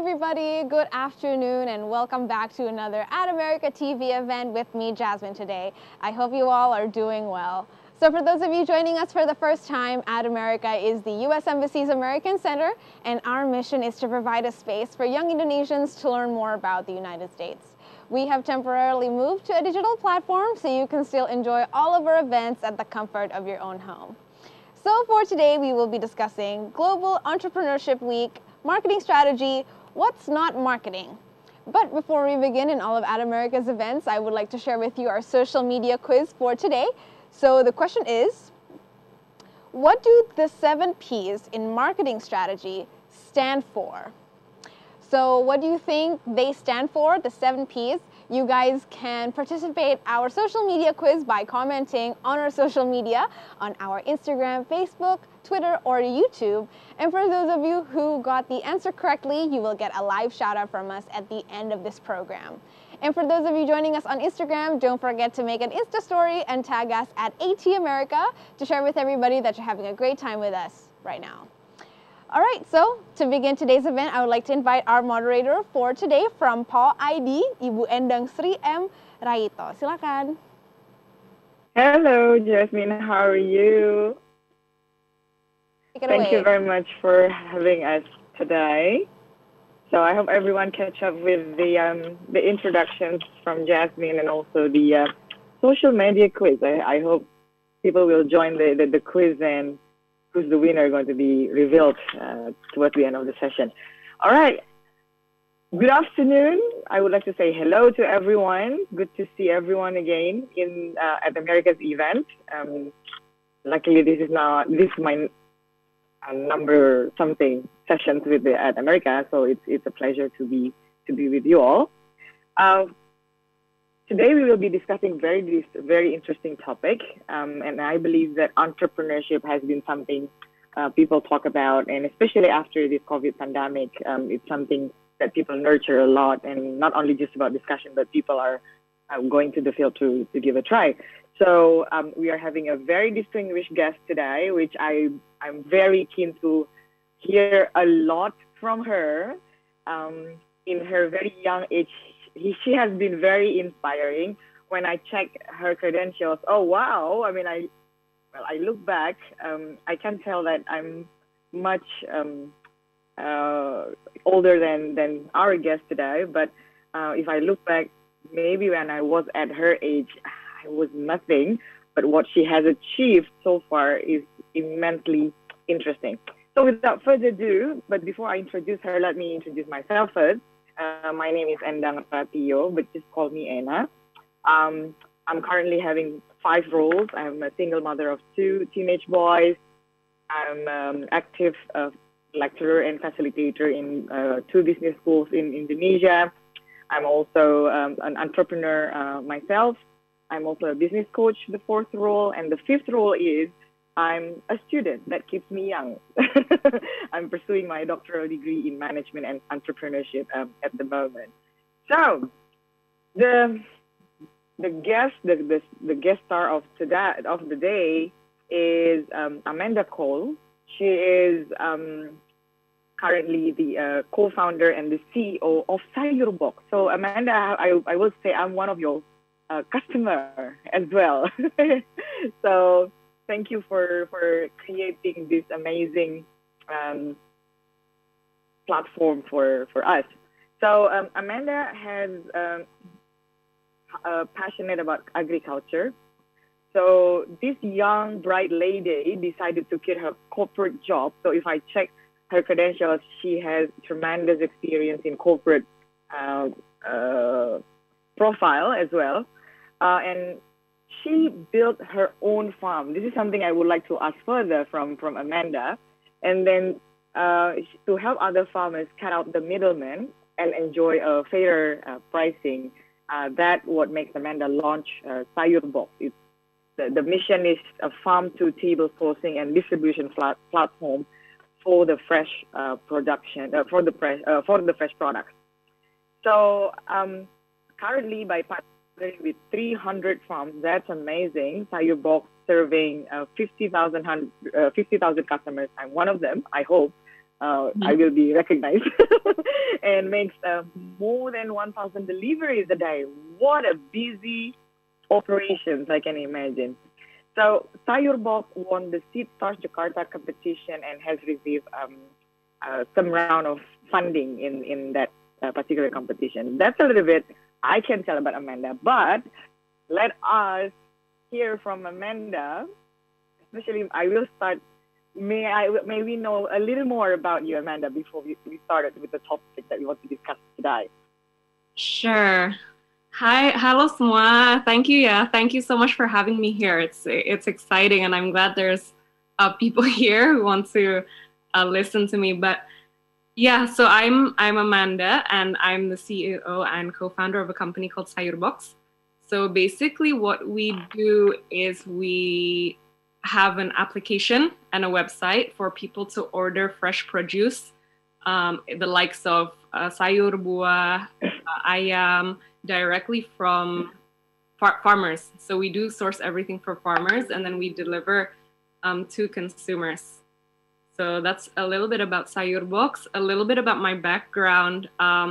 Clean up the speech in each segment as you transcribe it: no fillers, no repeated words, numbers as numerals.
everybody. Good afternoon, and welcome back to another Ad America TV event with me, Jasmine, today. I hope you all are doing well. So for those of you joining us for the first time, Ad America is the U.S. Embassy's American Center, and our mission is to provide a space for young Indonesians to learn more about the United States. We have temporarily moved to a digital platform so you can still enjoy all of our events at the comfort of your own home. So for today, we will be discussing Global Entrepreneurship Week, marketing strategy, what's not marketing. But before we begin in all of Ad America's events, I would like to share with you our social media quiz for today. So the question is, what do the 7 P's in marketing strategy stand for? So what do you think they stand for, the 7 P's? You guys can participate our social media quiz by commenting on our social media on our Instagram, Facebook, Twitter, or YouTube. And for those of you who got the answer correctly, you will get a live shout out from us at the end of this program. And for those of you joining us on Instagram, don't forget to make an Insta story and tag us at AT America to share with everybody that you're having a great time with us right now. All right, so to begin today's event, I would like to invite our moderator for today from PAW ID, Ibu Endang Sri M. Raito. Silakan. Hello, Jasmine. How are you? Thank you very much for having us today. So I hope everyone catch up with the introductions from Jasmine and also the social media quiz. I hope people will join the quiz, and who's the winner going to be revealed towards the end of the session. All right. Good afternoon. I would like to say hello to everyone. Good to see everyone again at America's event. Luckily, this is my number something sessions with at America, so it's a pleasure to be with you all. Today we will be discussing very interesting topic, and I believe that entrepreneurship has been something people talk about, and especially after this COVID pandemic, it's something that people nurture a lot, and not only just about discussion, but people are going to the field to give a try. So we are having a very distinguished guest today, which I'm very keen to hear a lot from her. In her very young age, she has been very inspiring. When I check her credentials, oh wow! I mean, I look back, I can tell that I'm much older than our guest today. But if I look back, maybe when I was at her age, I was nothing. But what she has achieved so far is immensely interesting. So without further ado, but before I introduce her, let me introduce myself first. My name is Endang Ratio, but just call me Anna. I'm currently having 5 roles. I'm a single mother of 2 teenage boys. I'm active lecturer and facilitator in 2 business schools in Indonesia. I'm also an entrepreneur myself. I'm also a business coach, the 4th role. And the 5th role is I'm a student that keeps me young. I'm pursuing my doctoral degree in management and entrepreneurship at the moment. So the guest star of the day is Amanda Cole. She is currently the co-founder and the CEO of Sayurbox. So Amanda, I will say I'm one of your customer as well. So thank you for creating this amazing platform for us. So Amanda has passionate about agriculture. So this young bright lady decided to quit her corporate job. So if I check her credentials, she has tremendous experience in corporate profile as well, and she built her own farm. This is something I would like to ask further from Amanda. And then to help other farmers cut out the middlemen and enjoy a fairer pricing, that what makes Amanda launch Sayurbox. The mission is a farm-to-table sourcing and distribution platform for the fresh production, for the fresh products. So currently, by partnering with 300 farms, that's amazing. Sayurbox serving 50,000 customers. I'm one of them, I hope, I will be recognized, and makes more than 1,000 deliveries a day. What a busy operations, I can imagine. So Sayur Box won the Seed Stars Jakarta competition and has received some round of funding in that particular competition. That's a little bit I can tell about Amanda, but let us hear from Amanda. Especially, I will start. May we know a little more about you, Amanda, before we started with the topic that we want to discuss today. Sure. Halo semua. Thank you Thank you so much for having me here. It's exciting, and I'm glad there's people here who want to listen to me. But yeah, so I'm Amanda, and I'm the CEO and co-founder of a company called Sayur Box. So basically, what we do is we have an application and a website for people to order fresh produce, the likes of sayur, buah, ayam, directly from farmers. So we do source everything for farmers, and then we deliver to consumers. So that's a little bit about Sayur Box, a little bit about my background.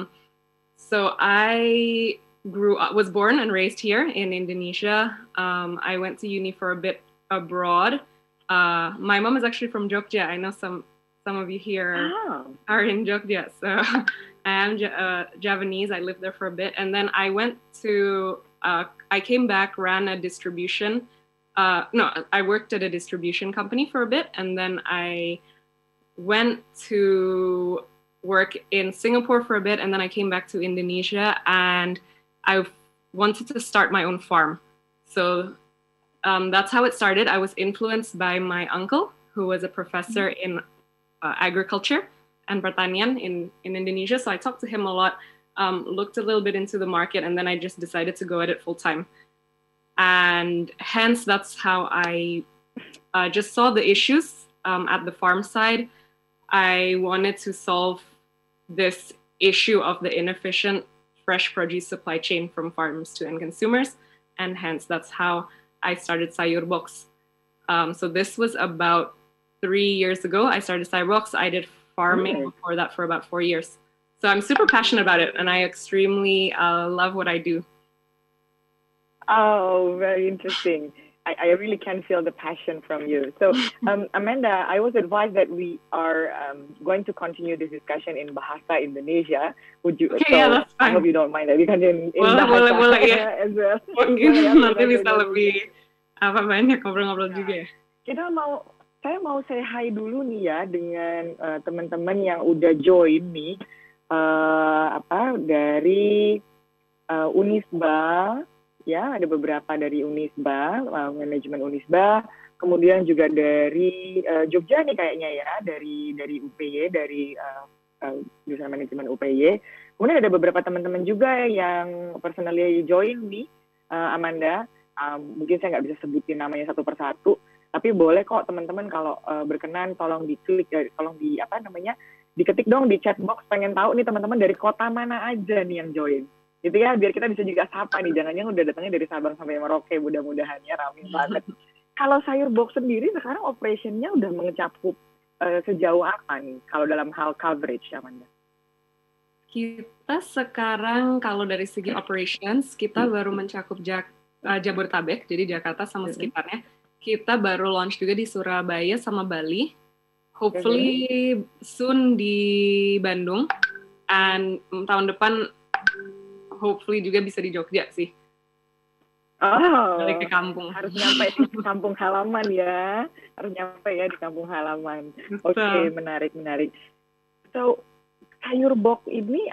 So I was born and raised here in Indonesia. I went to uni for a bit abroad. My mom is actually from Jogja. I know some of you here are in Jogja. So I am Javanese. I lived there for a bit. And then I went to, I came back, ran a distribution. I worked at a distribution company for a bit. And then I went to work in Singapore for a bit. And then I came back to Indonesia, and I wanted to start my own farm. So that's how it started. I was influenced by my uncle, who was a professor in agriculture and pertanian in Indonesia. So I talked to him a lot, looked a little bit into the market, and then I just decided to go at it full time. And hence, that's how I just saw the issues at the farm side. I wanted to solve this issue of the inefficient fresh produce supply chain from farms to end consumers. And hence, that's how I started Sayur Box. So this was about 3 years ago. I started Sayur Box. I did farming before that for about 4 years. So I'm super passionate about it, and I extremely love what I do. Oh, very interesting. I really can feel the passion from you. So, Amanda, I was advised that we are going to continue this discussion in Bahasa Indonesia. Would you? Okay, yeah, that's fine. I hope you don't mind that we can in Bahasa boleh, ya. As well. Mungkin nanti bisa lebih banyak ngobrol-ngobrol juga. Saya mau say hi dulu nih ya dengan teman-teman yang udah join nih dari Unisba. Ya, ada beberapa dari Unisba, manajemen Unisba, kemudian juga dari Jogja nih kayaknya ya, dari UPY, dari jurusan manajemen UPY. Kemudian ada beberapa teman-teman juga yang personally join nih, Amanda. Mungkin saya nggak bisa sebutin namanya satu persatu, tapi boleh kok teman-teman kalau berkenan tolong diklik, tolong diketik dong di chat box, pengen tahu nih teman-teman dari kota mana aja nih yang join. Gitu ya, biar kita bisa juga sapa nih, jangan-jangan udah datangnya dari Sabang sampai Merauke, mudah-mudahan ya ramai banget. Kalau Sayur Box sendiri sekarang operationnya udah mencakup sejauh apa nih, kalau dalam hal coverage, Amanda? Kita sekarang kalau dari segi operations, kita baru mencakup Jabodetabek, jadi Jakarta sama sekitarnya. Kita baru launch juga di Surabaya sama Bali. Hopefully soon di Bandung. And tahun depan hopefully juga bisa di Jogja sih. Balik ke kampung. Harus nyampe di kampung halaman ya. Harus nyampe ya di kampung halaman. Oke, menarik. So, Sayur Box ini,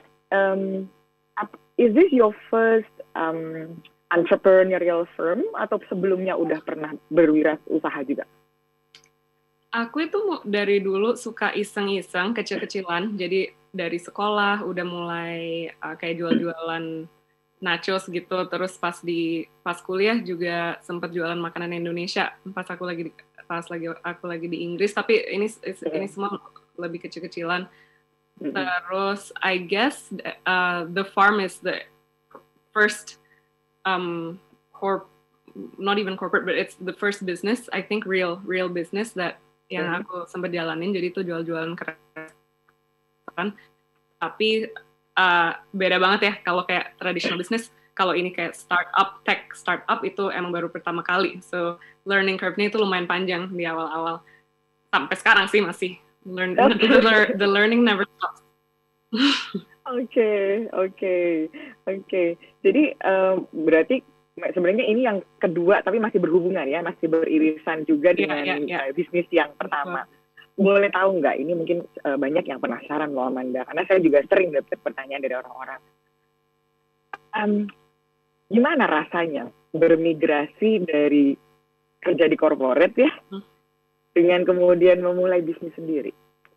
is this your first entrepreneurial firm atau sebelumnya udah pernah berwirausaha juga? Aku itu dari dulu suka iseng-iseng, kecil-kecilan. Jadi dari sekolah udah mulai kayak jual-jualan nachos gitu. Terus pas kuliah juga sempat jualan makanan Indonesia pas aku lagi di Inggris. Tapi ini semua lebih kecil-kecilan. Terus I guess the farm is the first not even corporate, but it's the first business, I think real business that yang aku sempat jalanin. Jadi itu jual-jualan keras kan. Tapi beda banget ya kalau kayak traditional business. Kalau ini kayak tech startup itu emang baru pertama kali. So learning curve-nya itu lumayan panjang di awal-awal. Sampai sekarang sih masih. The learning never stops. Oke. Jadi berarti sebenarnya ini yang kedua tapi masih berhubungan ya, masih beririsan juga dengan bisnis yang pertama. Boleh tahu nggak? Ini mungkin banyak yang penasaran loh Amanda, karena saya juga sering dapat pertanyaan dari orang-orang. Gimana rasanya bermigrasi dari kerja di corporate ya, dengan kemudian memulai bisnis sendiri?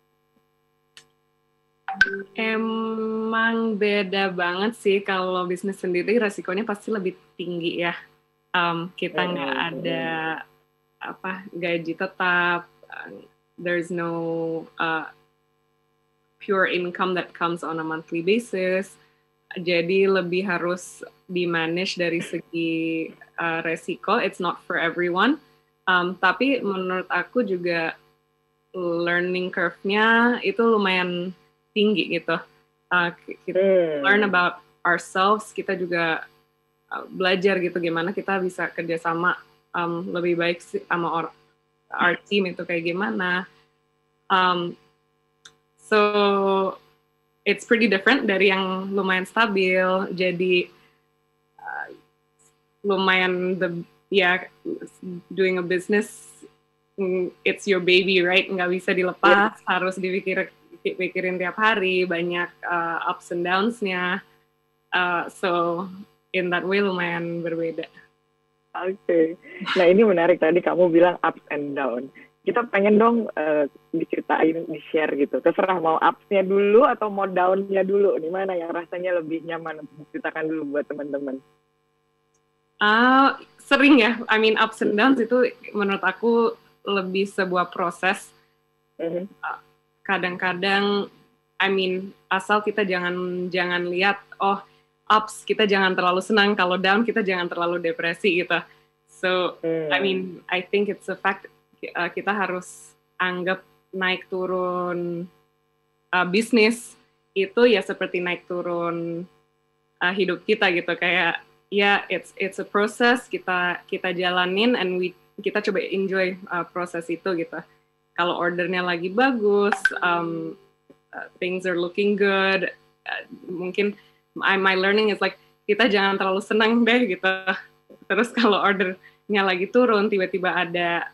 Emang beda banget sih. Kalau bisnis sendiri resikonya pasti lebih tinggi ya. Kita nggak ada gaji tetap. There's no pure income that comes on a monthly basis. Jadi lebih harus di-manage dari segi resiko. It's not for everyone. Tapi menurut aku juga learning curve-nya itu lumayan tinggi gitu. Kita learn about ourselves, kita juga belajar gitu gimana kita bisa kerjasama lebih baik sama our team itu kayak gimana. So it's pretty different dari yang lumayan stabil. Jadi lumayan doing a business, it's your baby, right? Nggak bisa dilepas, harus dipikirin tiap hari, banyak ups and downs-nya. So in that way lumayan berbeda. Oke. Nah ini menarik, tadi kamu bilang ups and down. Kita pengen dong diceritain, di-share gitu. Terserah mau ups-nya dulu atau mau down-nya dulu. Nih mana yang rasanya lebih nyaman? Ceritakan dulu buat teman-teman. Sering ya. I mean ups and downs itu menurut aku lebih sebuah proses. Kadang-kadang, I mean asal kita jangan lihat ups kita jangan terlalu senang, kalau down kita jangan terlalu depresi gitu. So I mean I think it's a fact. Kita harus anggap naik turun bisnis itu ya seperti naik turun hidup kita gitu, kayak it's a process, kita jalanin and kita coba enjoy proses itu gitu. Kalau ordernya lagi bagus, things are looking good, mungkin my learning is like kita jangan terlalu senang deh gitu. Terus kalau ordernya lagi turun, tiba-tiba ada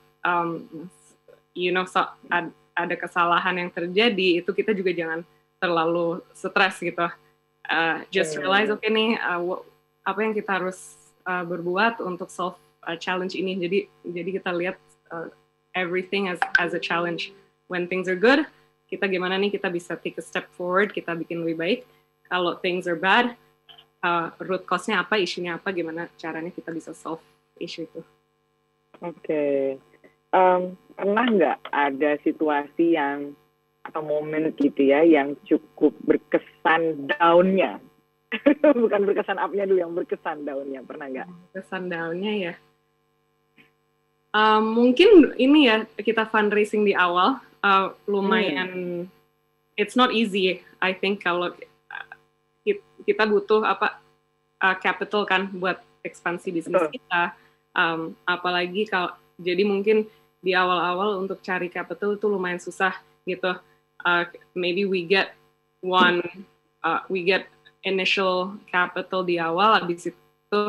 ada kesalahan yang terjadi, itu kita juga jangan terlalu stres gitu. Just realize nih apa yang kita harus berbuat untuk solve challenge ini. Jadi kita lihat everything as a challenge. When things are good, kita gimana nih kita bisa take a step forward, kita bikin lebih baik. Kalau things are bad, root cause-nya apa, isunya apa, gimana caranya kita bisa solve issue itu. Oke. Pernah nggak ada situasi yang atau momen gitu ya yang cukup berkesan down-nya? Bukan berkesan up-nya dulu, yang berkesan down-nya. Pernah nggak? Berkesan down-nya ya. Mungkin ini ya, kita fundraising di awal lumayan it's not easy. I think kalau kita butuh capital kan buat ekspansi bisnis kita. Apalagi kalau jadi mungkin di awal-awal untuk cari capital itu lumayan susah gitu. Maybe we get initial capital di awal, habis itu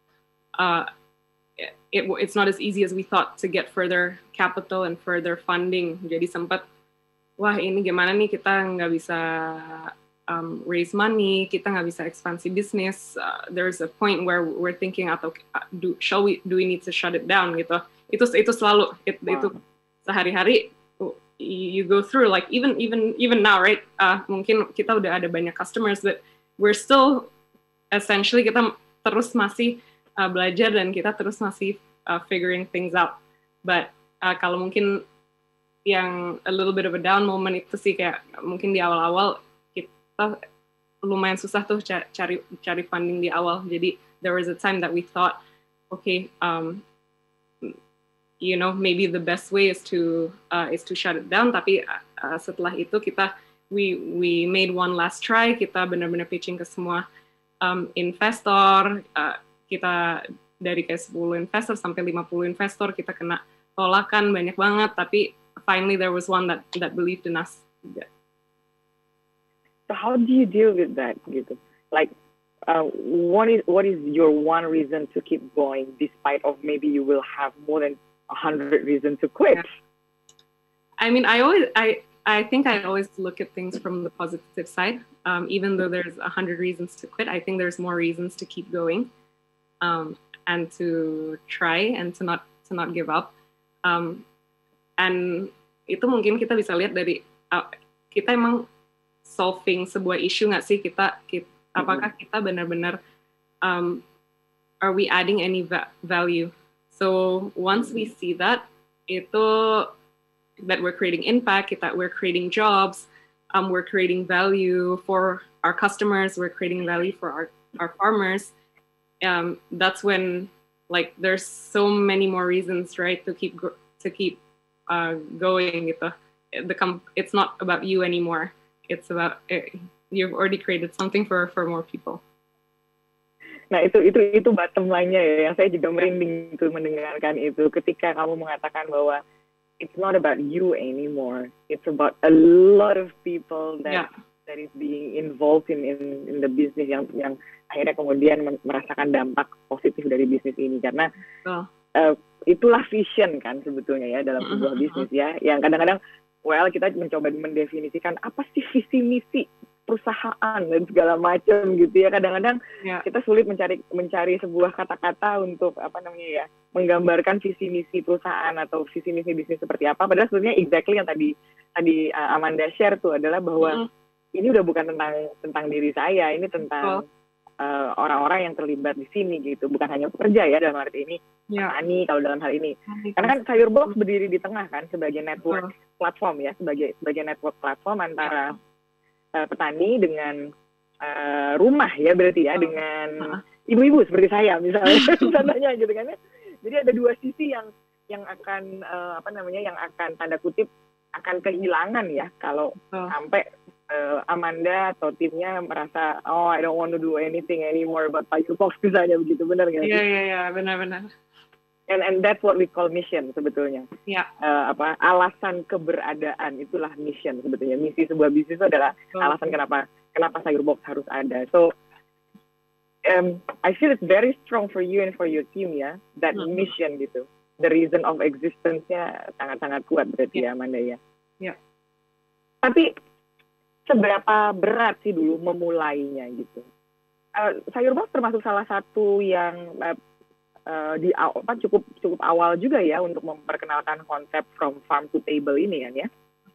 it's not as easy as we thought to get further capital and further funding. Jadi sempat, wah ini gimana nih, kita nggak bisa raise money, kita nggak bisa ekspansi bisnis. There's a point where we're thinking atau do we need to shut it down gitu. Itu selalu itu sehari-hari you go through, like even now, right? Mungkin kita udah ada banyak customers, but we're still essentially kita terus masih belajar dan kita terus masih figuring things out. But kalau mungkin yang a little bit of a down moment itu sih kayak mungkin di awal-awal kita lumayan susah tuh cari funding di awal. Jadi there was a time that we thought, okay, maybe the best way is to shut it down. Tapi setelah itu we made one last try. Kita benar-benar pitching ke semua investor. Kita dari kayak 10 investor sampai 50 investor, kita kena tolakan banyak banget. Tapi finally there was one that believed in us. So how do you deal with that gitu? Like what is your one reason to keep going despite of maybe you will have more than 100 reasons to quit? Yeah. I mean, I think I always look at things from the positive side. Even though there's 100 reasons to quit, I think there's more reasons to keep going, and to try and to not give up. And itu mungkin kita bisa lihat dari kita emang solving sebuah isu nggak sih, apakah kita benar-benar are we adding any value? So once we see that we're creating impact, we're creating jobs, we're creating value for our customers, we're creating value for our farmers, that's when like there's so many more reasons, right, to keep going gitu. It's not about you anymore. It's about you've already created something for more people. Nah itu bottom line-nya ya, yang saya juga merinding tuh mendengarkan itu ketika kamu mengatakan bahwa it's not about you anymore. It's about a lot of people that is being involved in the business yang akhirnya kemudian merasakan dampak positif dari bisnis ini, karena itulah vision kan sebetulnya ya dalam sebuah bisnis ya, yang kadang-kadang kita mencoba mendefinisikan apa sih visi misi perusahaan dan segala macam gitu ya, kadang-kadang kita sulit mencari sebuah kata-kata untuk menggambarkan visi misi perusahaan atau visi misi bisnis seperti apa, padahal sebenarnya exactly yang tadi Amanda share tuh adalah bahwa ini udah bukan tentang diri saya, ini tentang orang-orang yang terlibat di sini gitu, bukan hanya pekerja ya dalam arti ini petani kalau dalam hal ini, karena kan Sayurbox berdiri di tengah kan sebagai network platform ya, sebagai network platform antara petani dengan rumah ya, berarti ya dengan ibu-ibu seperti saya misalnya contohnya gitu kan ya. Jadi ada dua sisi yang akan yang akan tanda kutip akan kehilangan ya kalau sampai Amanda atau timnya merasa I don't want to do anything anymore about Sayurbox misalnya, begitu, benar nggak? Iya benar. And that's what we call mission sebetulnya. Yeah. Alasan keberadaan itulah mission sebetulnya. Misi sebuah bisnis adalah alasan kenapa Sayurbox harus ada. So I feel it's very strong for you and for your team ya, that mission gitu. The reason of existence-nya sangat-sangat kuat berarti ya Amanda ya. Yeah. Tapi seberapa berat sih dulu memulainya gitu? Sayurbox termasuk salah satu yang cukup awal juga ya untuk memperkenalkan konsep from farm to table ini kan ya.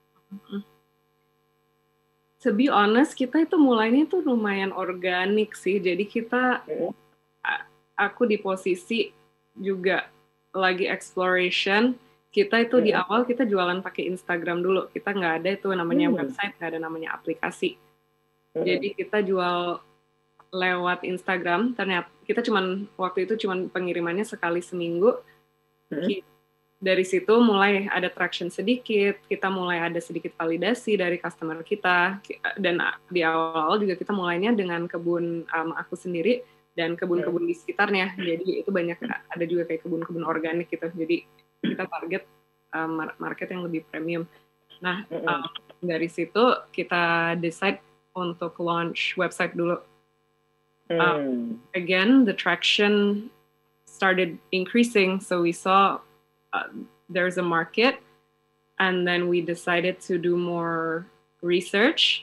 To be honest, kita itu mulainya itu lumayan organik sih. Jadi aku di posisi juga lagi exploration. Kita itu di awal kita jualan pakai Instagram dulu. Kita nggak ada itu namanya website, nggak ada namanya aplikasi. Jadi kita jual lewat Instagram. Ternyata kita waktu itu pengirimannya sekali seminggu. Dari situ mulai ada traction sedikit, kita mulai ada sedikit validasi dari customer kita, dan di awal juga kita mulainya dengan kebun aku sendiri dan kebun-kebun di sekitarnya. Jadi itu banyak, ada juga kayak kebun-kebun organik gitu. Jadi kita target market yang lebih premium. Nah, dari situ kita decide untuk launch website dulu. Again, the traction started increasing, so we saw there's a market, and then we decided to do more research.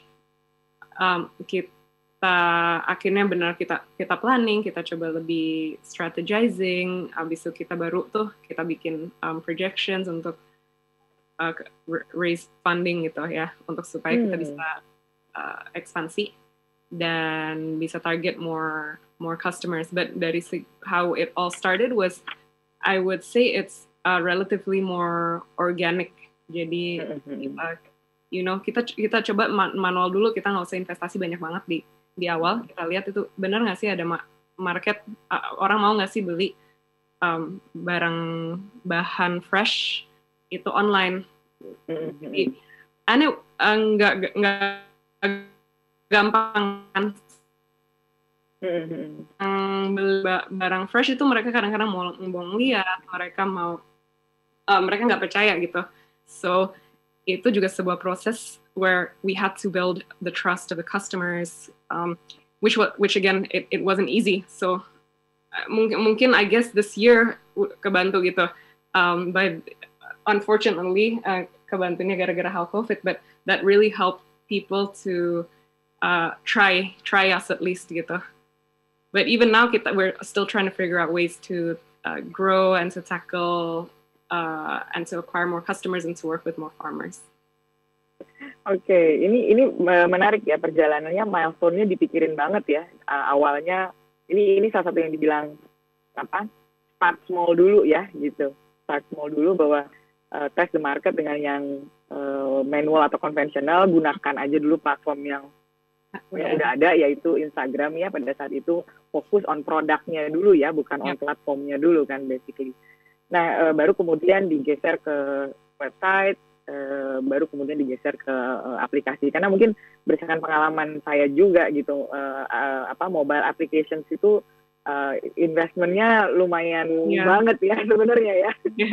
Kita akhirnya benar kita planning, kita coba lebih strategizing. Abis itu kita baru kita bikin projections untuk raise funding gitu ya, untuk supaya kita bisa ekspansi dan bisa target more customers. But dari how it all started was, I would say it's relatively more organic. Jadi kita coba manual dulu, kita nggak usah investasi banyak banget di awal. Kita lihat itu benar nggak sih ada market, orang mau nggak sih beli barang bahan fresh itu online. Jadi and nggak gampang kan. Beli barang fresh itu mereka kadang-kadang mau lihat, mereka nggak percaya gitu. So itu juga sebuah proses where we had to build the trust of the customers, which again it wasn't easy. So mungkin I guess this year kebantu gitu, but unfortunately kebantunya gara-gara hal COVID, but that really helped people to try us at least gitu. But even now we're still trying to figure out ways to grow and to tackle and to acquire more customers and to work with more farmers. Oke, ini menarik ya perjalanannya, milestone-nya dipikirin banget ya. Awalnya ini salah satu yang dibilang start small dulu ya gitu. Start small dulu bahwa test the market dengan yang manual atau konvensional, gunakan aja dulu platform yang udah ada, yaitu Instagram ya. Pada saat itu fokus on produknya dulu ya, bukan on platformnya dulu kan basically. Nah, baru kemudian digeser ke website, baru kemudian digeser ke aplikasi. Karena mungkin berdasarkan pengalaman saya juga gitu, mobile applications itu investmentnya lumayan banget ya sebenarnya ya.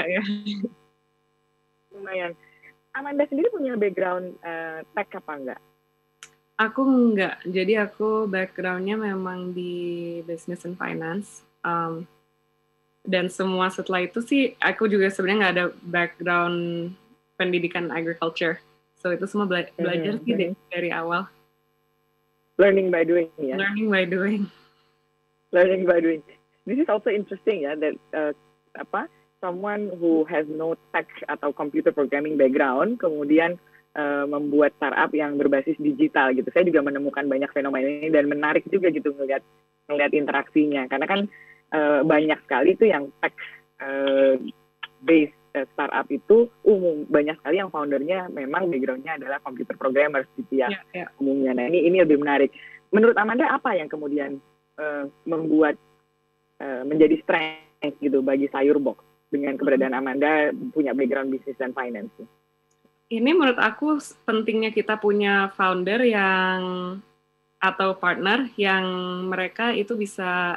Lumayan. Amanda sendiri punya background tech apa enggak? Aku enggak. Jadi aku backgroundnya memang di business and finance. Dan semua setelah itu sih, aku juga sebenarnya nggak ada background pendidikan agriculture. So itu semua belajar sih dari awal. Learning by doing ya. Learning by doing. Learning by doing. This is also interesting ya, that someone who has no tech atau computer programming background kemudian membuat startup yang berbasis digital gitu. Saya juga menemukan banyak fenomena ini dan menarik juga gitu ngelihat interaksinya. Karena kan banyak sekali itu yang tech based startup itu banyak sekali yang foundernya memang backgroundnya adalah computer programmers gitu ya. Umumnya. Nah ini lebih menarik. Menurut Amanda apa yang kemudian membuat menjadi strength gitu bagi Sayurbox dengan keberadaan Amanda punya background business dan finance? Ini menurut aku pentingnya kita punya founder atau partner yang mereka itu bisa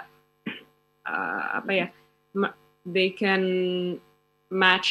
they can match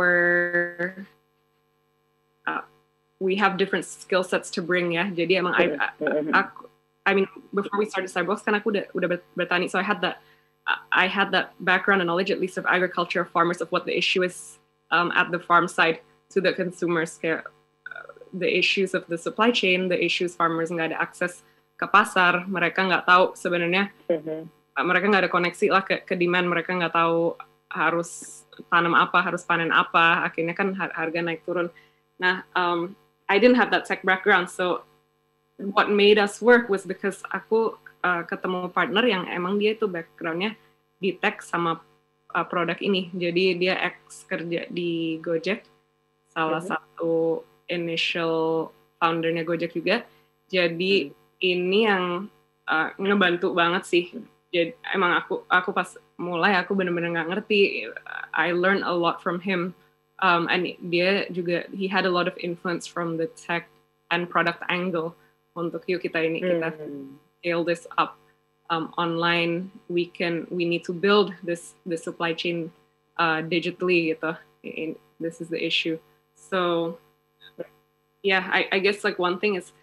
we have different skill sets to bring ya. Jadi emang I mean before we started Sayurbox kan aku udah bertani, so I had that background and knowledge at least of agriculture, farmers, of what the issue is at the farm side to the consumers, kayak the issues of the supply chain, the issues farmers nggak ada akses ke pasar, mereka nggak tahu sebenarnya, mereka nggak ada koneksi lah ke demand, mereka nggak tahu harus tanam apa, harus panen apa, akhirnya kan harga naik turun. Nah, I didn't have that tech background, so what made us work was because aku ketemu partner yang emang dia itu backgroundnya di tech sama produk ini, jadi dia kerja di Gojek, salah satu initial foundernya Gojek juga. Jadi ini yang ngebantu banget sih. Jadi emang aku pas mulai aku benar-benar nggak ngerti. I learned a lot from him, and dia juga he had a lot of influence from the tech and product angle untuk kita scale this up online. We need to build the supply chain digitally gitu. This is the issue. So yeah, I guess like one thing is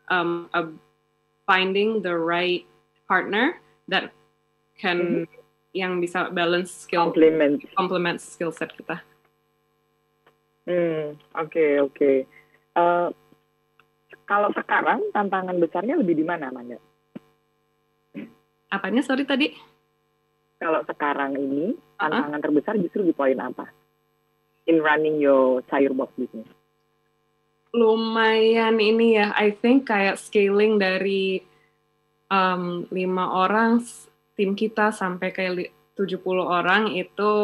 finding the right partner that can yang bisa balance complement skill set kita. Oke. Kalau sekarang tantangan besarnya lebih di mana, Amanda? Apanya, sorry tadi? Kalau sekarang ini tantangan terbesar justru di poin apa? In running your Sayurbox business. Lumayan ini ya, I think kayak scaling dari 5 orang tim kita sampai kayak 70 orang itu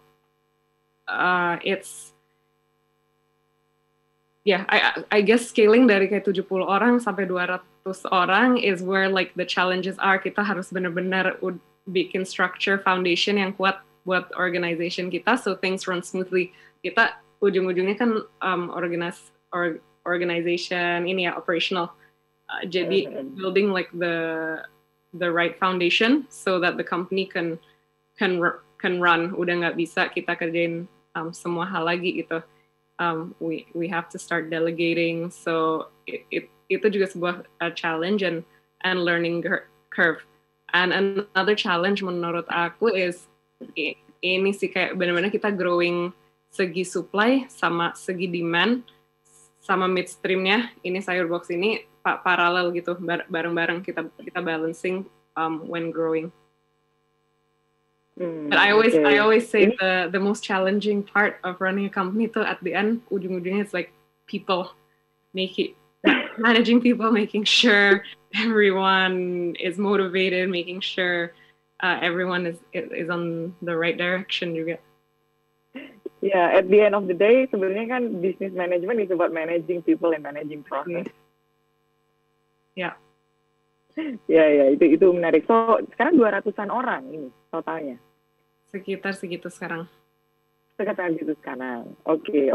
I guess scaling dari kayak 70 orang sampai 200 orang is where like the challenges are. Kita harus benar-benar bikin structure foundation yang kuat buat organization kita so things run smoothly. Kita ujung-ujungnya kan organization ini ya operational. Jadi building like the right foundation so that the company can run. Udah nggak bisa kita kerjain semua hal lagi gitu. We have to start delegating. So itu juga sebuah challenge and learning curve. And another challenge menurut aku is ini sih kayak benar-benar kita growing segi supply sama segi demand sama midstreamnya ini sayur box ini paralel gitu bareng-bareng kita balancing when growing. But I always say the most challenging part of running a company tuh at the end ujung-ujungnya it's like people managing people, making sure everyone is motivated, making sure everyone is on the right direction juga. Yeah, at the end of the day, sebenarnya kan business management is about managing people and managing process. Ya. Ya, itu menarik. So, sekarang 200-an orang ini totalnya. Sekitar segitu sekarang. Sekitar gitu sekarang. Oke.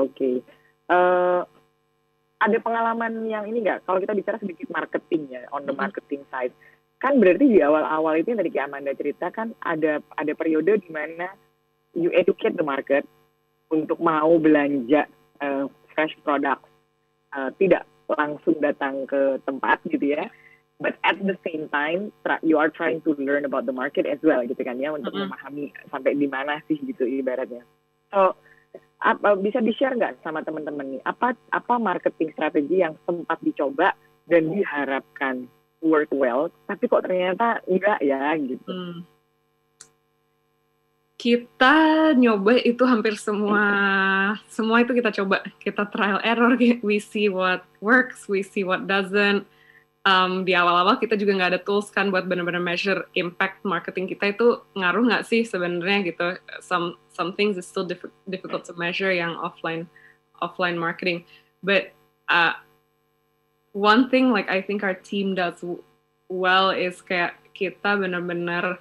Ada pengalaman yang ini nggak? Kalau kita bicara sedikit marketing ya, on the marketing side. Kan berarti di awal-awal itu yang tadi Ki Amanda cerita kan ada periode di mana you educate the market untuk mau belanja fresh product, tidak langsung datang ke tempat gitu ya, but at the same time you are trying to learn about the market as well gitu kan ya, untuk memahami sampai di mana sih gitu ibaratnya. So bisa di-share nggak sama teman-teman nih apa marketing strategi yang sempat dicoba dan diharapkan work well tapi kok ternyata enggak ya gitu. Kita nyoba itu hampir semua itu kita coba, kita trial error, we see what works, we see what doesn't. Di awal-awal kita juga nggak ada tools kan buat benar-benar measure impact marketing kita itu ngaruh nggak sih sebenarnya gitu. Some things is still difficult to measure yang offline marketing. But one thing like I think our team does well is kayak kita benar-benar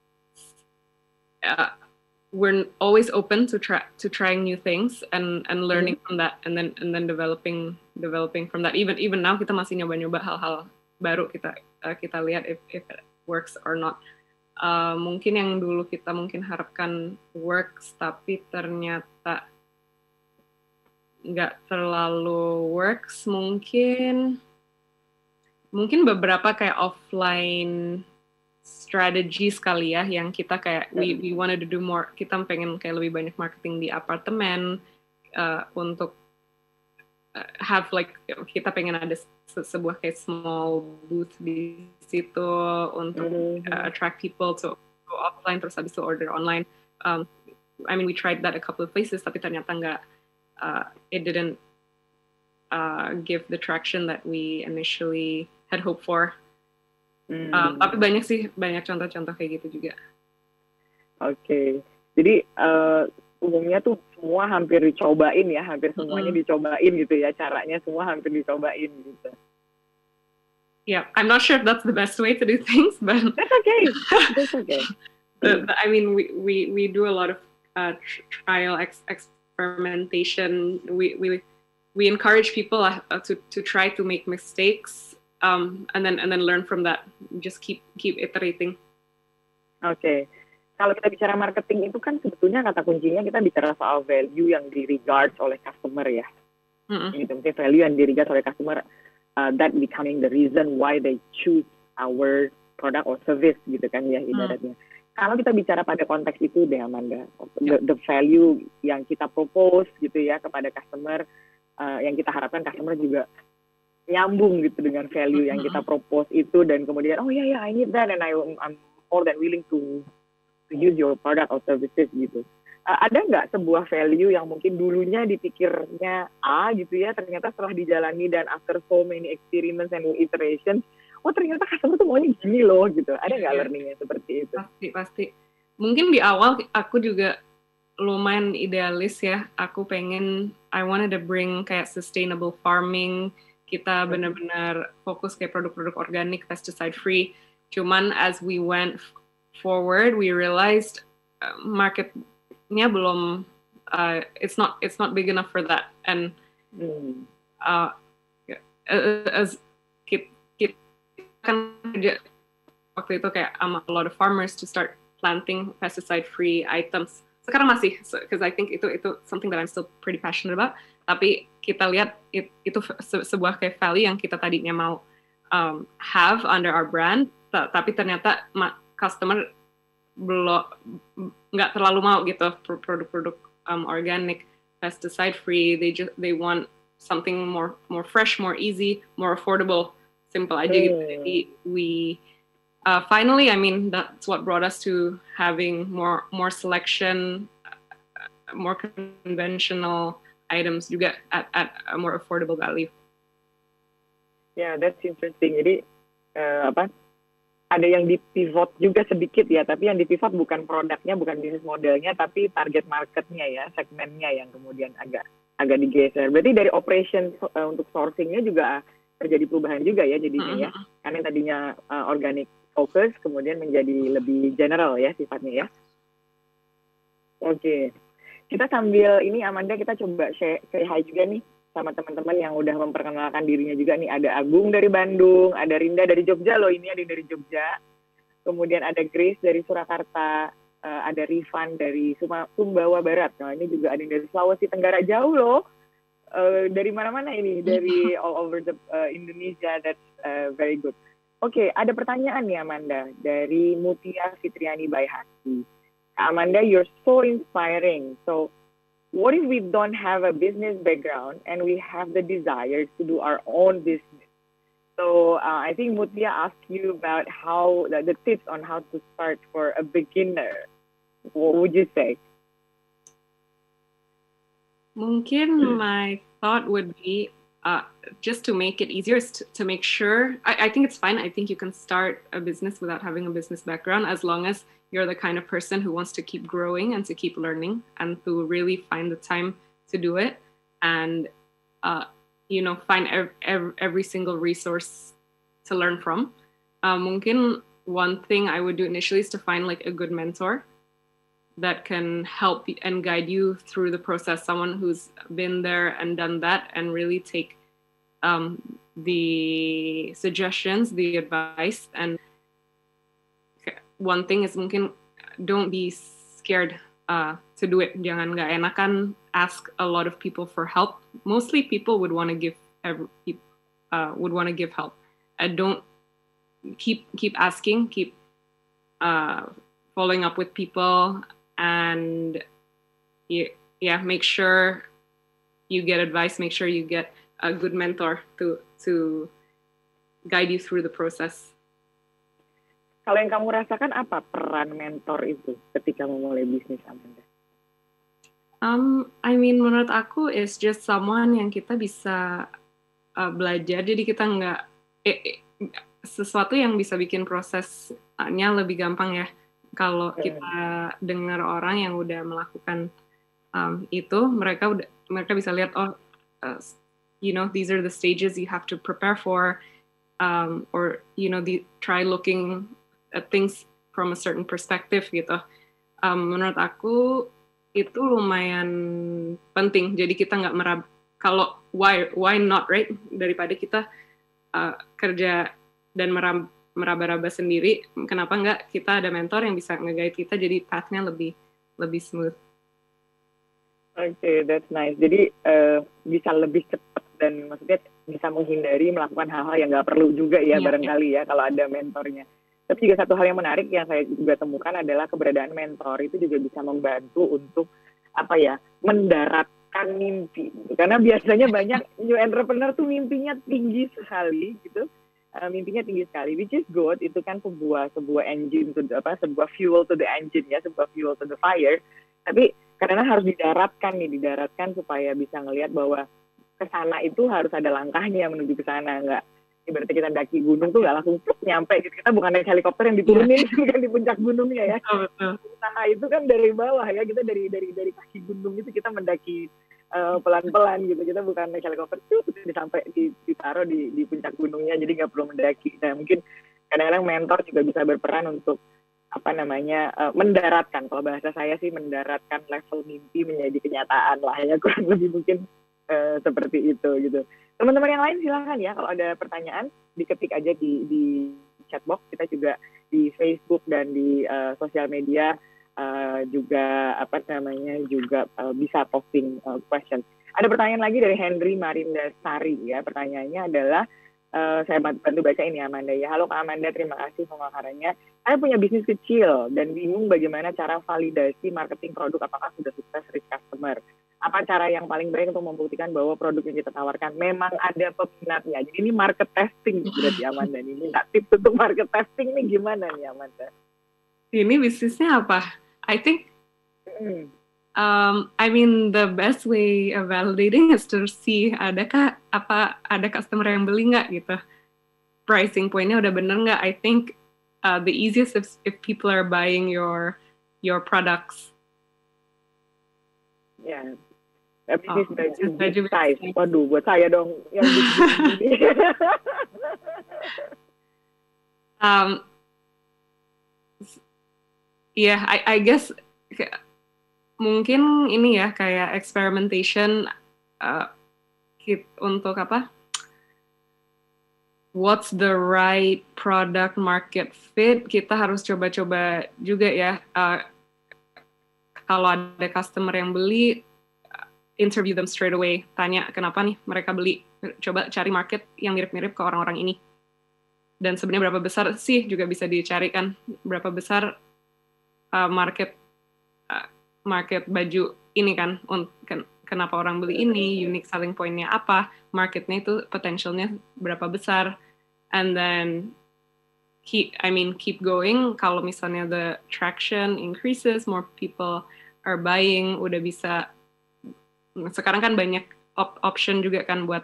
we're always open to trying new things and learning from that and then developing from that. Even now kita masih nyoba-nyoba hal-hal baru, kita lihat if it works or not. Mungkin yang dulu kita mungkin harapkan works tapi ternyata nggak terlalu works. Mungkin beberapa kayak offline strategi sekali ya yang kita kayak we wanted to do more, kita pengen kayak lebih banyak marketing di apartemen untuk have like kita pengen ada sebuah kayak small booth di situ untuk attract people to go offline terus habis itu order online. I mean we tried that a couple of places tapi ternyata nggak it didn't give the traction that we initially had hoped for. Tapi banyak contoh-contoh kayak gitu juga. Oke. Jadi umumnya tuh semua hampir dicobain ya, hampir semuanya dicobain gitu ya, caranya semua hampir dicobain gitu. Yeah, I'm not sure if that's the best way to do things, but that's okay. That's okay. I mean, we do a lot of trial experimentation. We encourage people to try to make mistakes. And then learn from that. Just keep iterating. Oke. Kalau kita bicara marketing itu kan sebetulnya kata kuncinya kita bicara soal value yang di regards oleh customer ya. Gitu, mungkin value yang di regards oleh customer that becoming the reason why they choose our product or service gitu kan ya ibaratnya. Kalau kita bicara pada konteks itu deh Amanda, the value yang kita propose gitu ya kepada customer, yang kita harapkan customer juga nyambung gitu dengan value yang kita propose itu dan kemudian I need that and I'm more than willing to use your product or services gitu. Ada nggak sebuah value yang mungkin dulunya dipikirnya A gitu ya, ternyata setelah dijalani dan after so many experiments and iterations, ternyata customer tuh maunya gini loh gitu. Ada nggak learningnya seperti itu? Pasti. Mungkin di awal aku juga lumayan idealis ya. Aku pengen I wanted to bring kayak sustainable farming. Kita benar-benar fokus kayak produk-produk organik, pesticide free. Cuman as we went forward, we realized marketnya belum it's not big enough for that. And as kita kan kerja waktu itu kayak a lot of farmers to start planting pesticide-free items. Sekarang masih, because I think itu something that I'm still pretty passionate about. Tapi kita lihat itu sebuah kayak value yang kita tadinya mau have under our brand, tapi ternyata customer belum nggak terlalu mau gitu produk-produk organic, pesticide-free. They want something more fresh, more easy, more affordable, simple aja gitu. Jadi we finally, I mean, that's what brought us to having more selection, more conventional items juga at a more affordable value. Yeah, that's interesting. Jadi ada yang dipivot juga sedikit ya, tapi yang dipivot bukan produknya, bukan bisnis modelnya, tapi target marketnya ya, segmennya yang kemudian agak digeser. Berarti dari operation untuk sourcingnya juga terjadi perubahan juga ya jadinya ya, karena tadinya organic focus kemudian menjadi lebih general ya sifatnya ya. Oke. Kita sambil ini Amanda kita coba say hi juga nih sama teman-teman yang udah memperkenalkan dirinya juga nih. Ada Agung dari Bandung, ada Rinda dari Jogja loh, ini ada dari Jogja. Kemudian ada Grace dari Surakarta, ada Rifan dari Sumbawa Barat. Nah ini juga ada yang dari Sulawesi Tenggara jauh loh. Dari mana-mana ini, dari all over the Indonesia. That's very good. Oke, ada pertanyaan nih Amanda dari Mutia Fitriani Bayhaki. Amanda, you're so inspiring. So, what if we don't have a business background and we have the desire to do our own business? So, I think Mutia asked you about how the tips on how to start for a beginner. What would you say? Mungkin my thought would be just to make it easier, to make sure, I think it's fine. I think you can start a business without having a business background as long as you're the kind of person who wants to keep growing and to keep learning and to really find the time to do it and, find every single resource to learn from. Mungkin one thing I would do initially is to find like a good mentor that can help and guide you through the process, someone who's been there and done that and really take the suggestions, the advice. And one thing is mungkin don't be scared to do it. Jangan nggak enakan ask a lot of people for help. Mostly people would want to give help. Don't keep asking, keep following up with people. And make sure you get advice, make sure you get a good mentor to guide you through the process. Kalau yang kamu rasakan apa peran mentor itu ketika memulai bisnis Amanda? I mean menurut aku is just someone yang kita bisa belajar, jadi kita nggak sesuatu yang bisa bikin prosesnya lebih gampang ya. Kalau kita dengar orang yang udah melakukan itu, mereka bisa lihat these are the stages you have to prepare for, or try looking at things from a certain perspective gitu. Menurut aku itu lumayan penting. Jadi kita nggak kalau why not, right? Daripada kita kerja dan meraba-raba sendiri, kenapa nggak kita ada mentor yang bisa nge-guide kita jadi path-nya lebih smooth. Okay, that's nice. Jadi bisa lebih cepat dan maksudnya bisa menghindari melakukan hal-hal yang nggak perlu juga ya barangkali ya kalau ada mentornya. Tapi juga satu hal yang menarik yang saya juga temukan adalah keberadaan mentor itu juga bisa membantu untuk mendaratkan mimpi. Karena biasanya banyak new entrepreneur tuh mimpinya tinggi sekali gitu. Mimpinya tinggi sekali, which is good. Itu kan sebuah engine, sebuah fuel to the engine ya, sebuah fuel to the fire. Tapi karena harus didaratkan supaya bisa ngelihat bahwa ke sana itu harus ada langkahnya menuju ke sana. Nggak ibaratnya kita daki gunung tuh nggak langsung nyampe gitu. Kita bukan naik helikopter yang diturunin kan di puncak gunungnya ya. Usaha itu kan dari bawah ya, kita dari kaki gunung itu kita mendaki pelan-pelan gitu. Kita bukan naik helikopter tuh sampai ditaruh di puncak gunungnya, jadi nggak perlu mendaki. Nah mungkin kadang-kadang mentor juga bisa berperan untuk mendaratkan, kalau bahasa saya sih mendaratkan level mimpi menjadi kenyataan lah ya, kurang lebih mungkin seperti itu gitu. Teman-teman yang lain silahkan ya, kalau ada pertanyaan diketik aja di chatbox. Kita juga di Facebook dan di sosial media juga juga bisa posting question. Ada pertanyaan lagi dari Henry Marindasari ya. Pertanyaannya adalah saya bantu baca ini Amanda ya. Halo Kak Amanda, terima kasih pemaparannya. Saya punya bisnis kecil dan bingung bagaimana cara validasi marketing produk, apakah sudah sukses reach customer. Apa cara yang paling baik untuk membuktikan bahwa produk yang kita tawarkan memang ada peminatnya. Jadi ini market testing berarti Amanda. Ini minta tips untuk market testing nih gimana nih Amanda? Ini bisnisnya apa? I think I mean the best way of validating is to see ada customer yang beli nggak gitu, pricing pointnya udah bener nggak. I think the easiest if people are buying your products. Ya, bisnis baju size. Waduh, buat saya dong yang gini. Yeah, I guess mungkin ini ya kayak experimentation untuk apa? What's the right product market fit? Kita harus coba-coba juga ya. Kalau ada customer yang beli, interview them straight away. Tanya kenapa nih mereka beli. Coba cari market yang mirip-mirip ke orang-orang ini. Dan sebenarnya berapa besar sih juga bisa dicari kan. Berapa besar market baju ini kan, kenapa orang beli ini, unique selling point-nya apa, marketnya itu potentialnya berapa besar, and then keep going. Kalau misalnya the traction increases, more people are buying, udah bisa, sekarang kan banyak option juga kan buat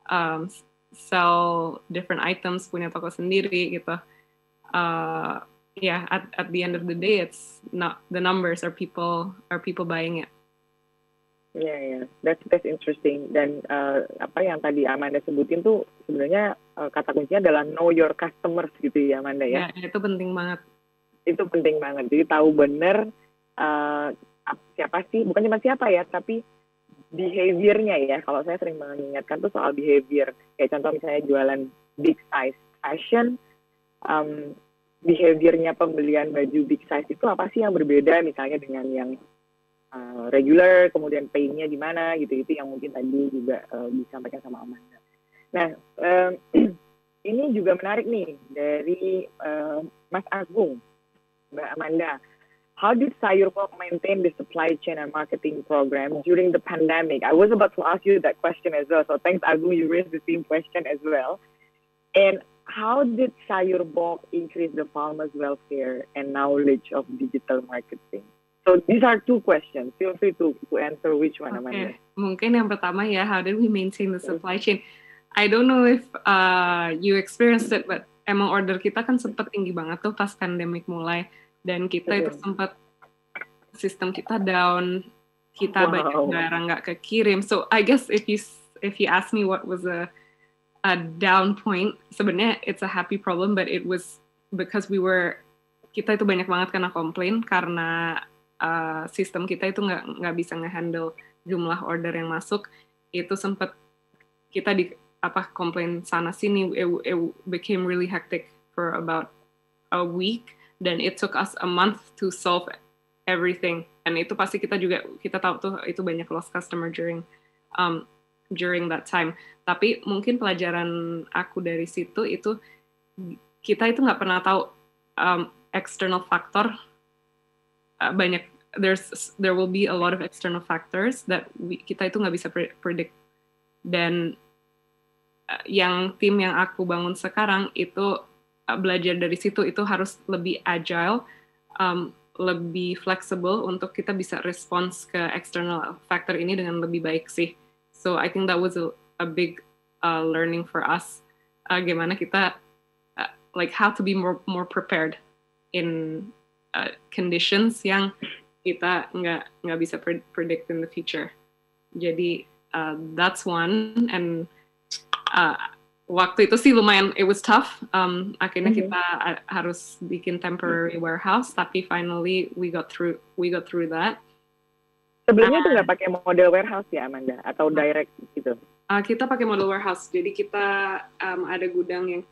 sell different items, punya toko sendiri gitu. Yeah, at the end of the day, it's not the numbers, are people buying it. Yeah, that's interesting. Dan apa yang tadi Amanda sebutin tuh sebenarnya kata kuncinya adalah know your customers gitu ya Amanda ya. Ya, itu penting banget. Itu penting banget. Jadi tahu benar siapa sih, bukan cuma siapa ya, tapi behavior-nya ya. Kalau saya sering mengingatkan tuh soal behavior. Kayak contoh misalnya jualan big size fashion, behavior-nya pembelian baju big size itu apa sih yang berbeda misalnya dengan yang regular, kemudian pay-nya di mana gitu, itu yang mungkin tadi juga disampaikan sama Amanda. Nah, ini juga menarik nih dari Mas Agung, Mbak Amanda. How did Sayur-Pok maintain the supply chain and marketing program during the pandemic? I was about to ask you that question as well. So thanks Agung, you raised the same question as well. And how did Sayur-Pok increase the farmers' welfare and knowledge of digital marketing? So these are two questions. Feel free to answer which one, Amanda. Mungkin yang pertama ya, how did we maintain the supply chain? I don't know if you experienced it, but emang order kita kan sempat tinggi banget tuh pas pandemic mulai. Dan kita itu sempat sistem kita down, kita banyak barang nggak kekirim. So I guess if you ask me what was a down point, sebenarnya it's a happy problem, but it was because kita itu banyak banget kena komplain karena sistem kita itu nggak bisa ngehandle jumlah order yang masuk. Itu sempat kita komplain sana sini. It became really hectic for about a week. Dan it took us a month to solve everything. And itu pasti kita tahu tuh itu banyak lost customer during that time. Tapi mungkin pelajaran aku dari situ itu kita itu nggak pernah tahu external factor. Banyak there will be a lot of external factors that kita itu nggak bisa predict. Dan yang tim yang aku bangun sekarang itu belajar dari situ, itu harus lebih agile, lebih flexible untuk kita bisa respons ke external factor ini dengan lebih baik sih. So I think that was a big learning for us. Gimana kita like how to be more prepared in conditions yang kita nggak bisa predict in the future. Jadi that's one. And waktu itu sih lumayan, it was tough. Akhirnya kita harus bikin temporary warehouse, tapi finally we got through that. Sebelumnya tuh nggak pakai model warehouse ya Amanda, atau direct gitu? Kita pakai model warehouse, jadi kita ada gudang yang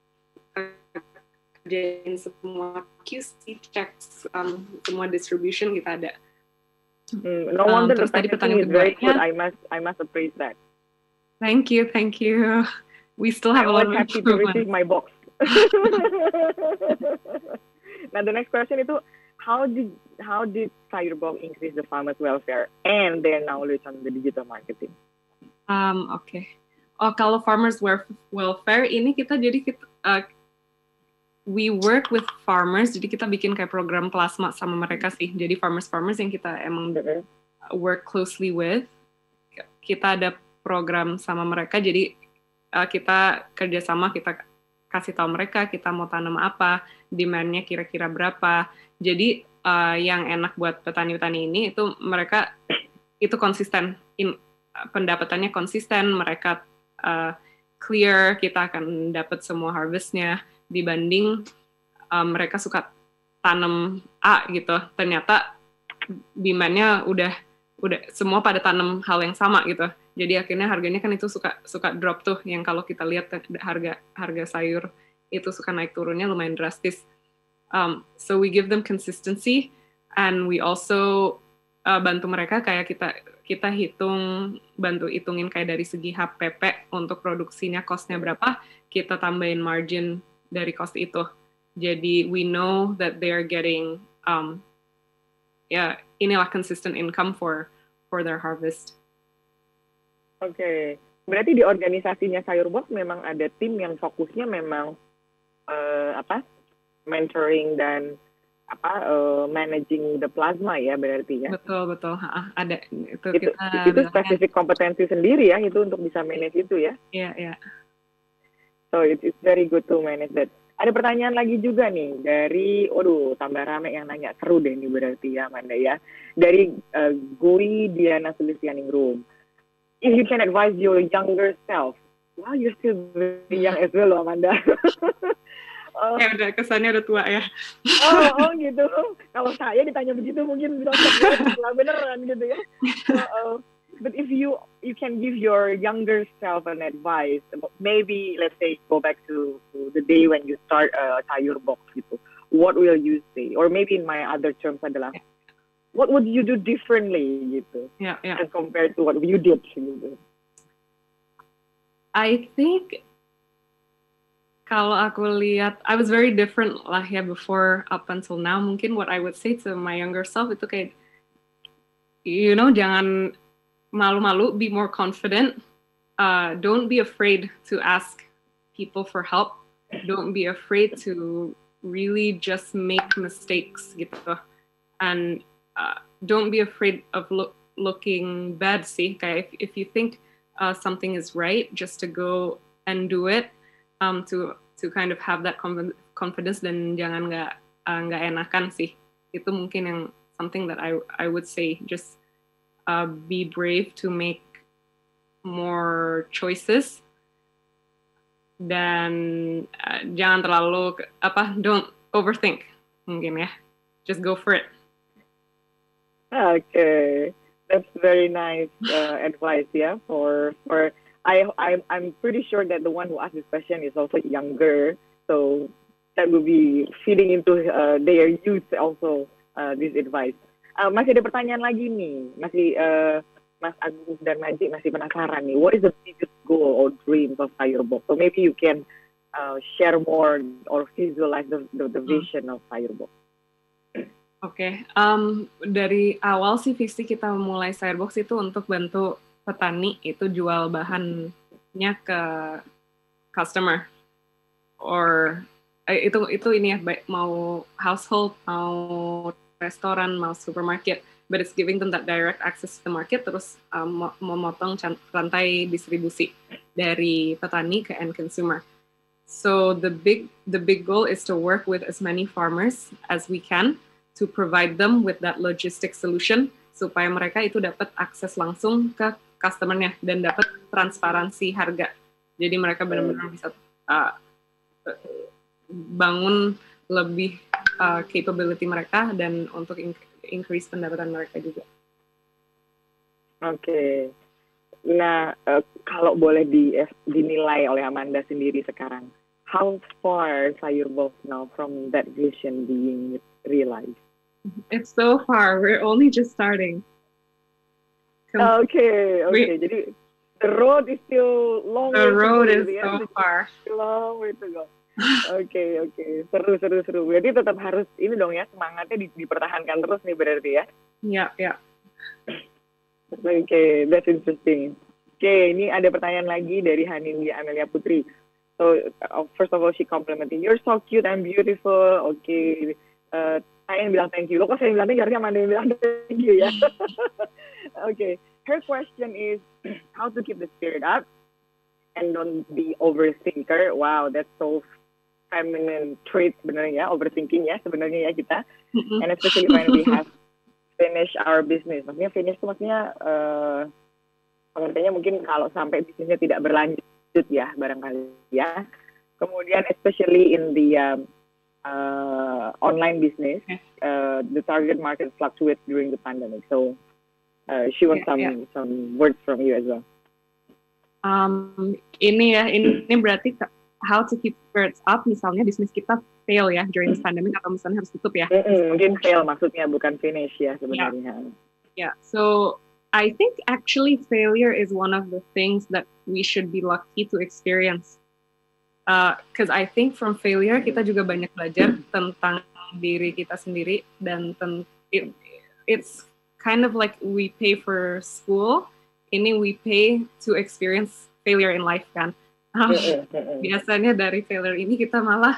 kerjain semua QC checks, semua distribution kita ada. No wonder the tadi packaging is very good. I must appraise that. Thank you. We still have a lot of happy to receive my box. Now the next question itu, how did Sayurbox increase the farmers' welfare and their knowledge on the digital marketing? Okay. Kalau farmers' welfare ini kita we work with farmers, jadi kita bikin kayak program plasma sama mereka sih. Jadi farmers yang kita emang work closely with, kita ada program sama mereka. Jadi kita kerjasama, kita kasih tahu mereka kita mau tanam apa, demand-nya kira-kira berapa. Jadi yang enak buat petani-petani ini itu mereka itu konsisten, pendapatannya konsisten, mereka clear, kita akan dapat semua harvest-nya dibanding mereka suka tanam A gitu, ternyata demand-nya udah semua pada tanam hal yang sama gitu. Jadi akhirnya harganya kan itu suka drop tuh, yang kalau kita lihat harga sayur itu suka naik turunnya lumayan drastis. So we give them consistency, and we also bantu mereka kayak kita bantu hitungin kayak dari segi HPP untuk produksinya cost-nya berapa, kita tambahin margin dari cost itu. Jadi we know that they are getting inilah consistent income for their harvest. Oke. Berarti di organisasinya Sayurbox memang ada tim yang fokusnya memang mentoring dan managing the plasma ya, berarti ya. Betul. Ada itu spesifik kompetensi sendiri ya, itu untuk bisa manage itu ya. Iya. So it's very good to manage that. Ada pertanyaan lagi juga nih dari, tambah rame yang nanya, seru deh ini berarti ya Amanda ya. Dari Gui Diana Sulistyaningrum. If you can advise your younger self, wow, you're still very young as well loh Amanda. Udah kesannya udah tua ya. Oh gitu. Kalau saya ditanya begitu mungkin beneran gitu ya. But if you can give your younger self an advice, maybe let's say go back to the day when you start Sayurbox gitu, what will you say? Or maybe in my other terms adalah, what would you do differently gitu? Yeah. As compared to what you did gitu. I think kalau aku lihat, I was very different lah ya before up until now. Mungkin what I would say to my younger self itu kayak, jangan malu-malu, be more confident. Don't be afraid to ask people for help. Don't be afraid to really just make mistakes gitu. And don't be afraid of looking bad sih. Kayak if you think something is right, just to go and do it. To kind of have that confidence, dan jangan nggak enakan sih. Itu mungkin yang something that I would say, just be brave to make more choices, dan jangan terlalu don't overthink mungkin ya, just go for it. Okay, that's very nice advice yeah for I'm pretty sure that the one who asked this question is also younger, so that will be feeding into their youth also this advice. Masih ada pertanyaan lagi nih, masih Mas Agus dan Najib masih penasaran nih, what is the biggest goal or dreams of Sayurbox? So maybe you can share more or visualize the vision of Sayurbox. Oke, dari awal sih visi kita mulai Sayurbox itu untuk bantu petani itu jual bahannya ke customer, or itu ini ya, baik mau household, mau restoran, mau supermarket, but it's giving them that direct access to the market, terus memotong rantai distribusi dari petani ke end consumer. So the big goal is to work with as many farmers as we can to provide them with that logistic solution, supaya mereka itu dapat akses langsung ke customer-nya dan dapat transparansi harga. Jadi mereka benar-benar bisa bangun lebih capability mereka dan untuk increase pendapatan mereka juga. Okay. Nah, kalau boleh dinilai oleh Amanda sendiri sekarang, how far Sayur Box now from that vision being realized? It's so far. We're only just starting. Okay. Jadi the road is still long. The road is so far. Long way to go. Oke. Seru. Berarti tetap harus ini dong ya, semangatnya dipertahankan terus nih berarti ya. Yeah. Oke, that's interesting. Oke, ini ada pertanyaan lagi dari Hanilia Amelia Putri. So, first of all, she complimenting, you're so cute and beautiful. Oke, saya yang bilang thank you. Loh kok saya yang bilang thank you, harusnya Amanda yang bilang thank you ya. Okay, her question is, how to keep the spirit up and don't be overthinker. Wow, that's so feminine trait sebenarnya, overthinking ya sebenarnya ya kita. And especially when we have finish our business. Maksudnya finish itu maksudnya pengertiannya mungkin kalau sampai bisnisnya tidak berlanjut ya barangkali ya. Kemudian especially in the online business, the target market fluctuates during the pandemic. So she wants some words from you as well. Ini berarti how to keep spirits up, misalnya bisnis kita fail ya during this pandemic atau misalnya harus tutup ya. Mungkin fail maksudnya bukan finish ya sebenarnya. Yeah, so I think actually failure is one of the things that we should be lucky to experience. Because I think from failure kita juga banyak belajar tentang diri kita sendiri dan it's kind of like we pay for school, ini we pay to experience failure in life kan. Biasanya dari failure ini kita malah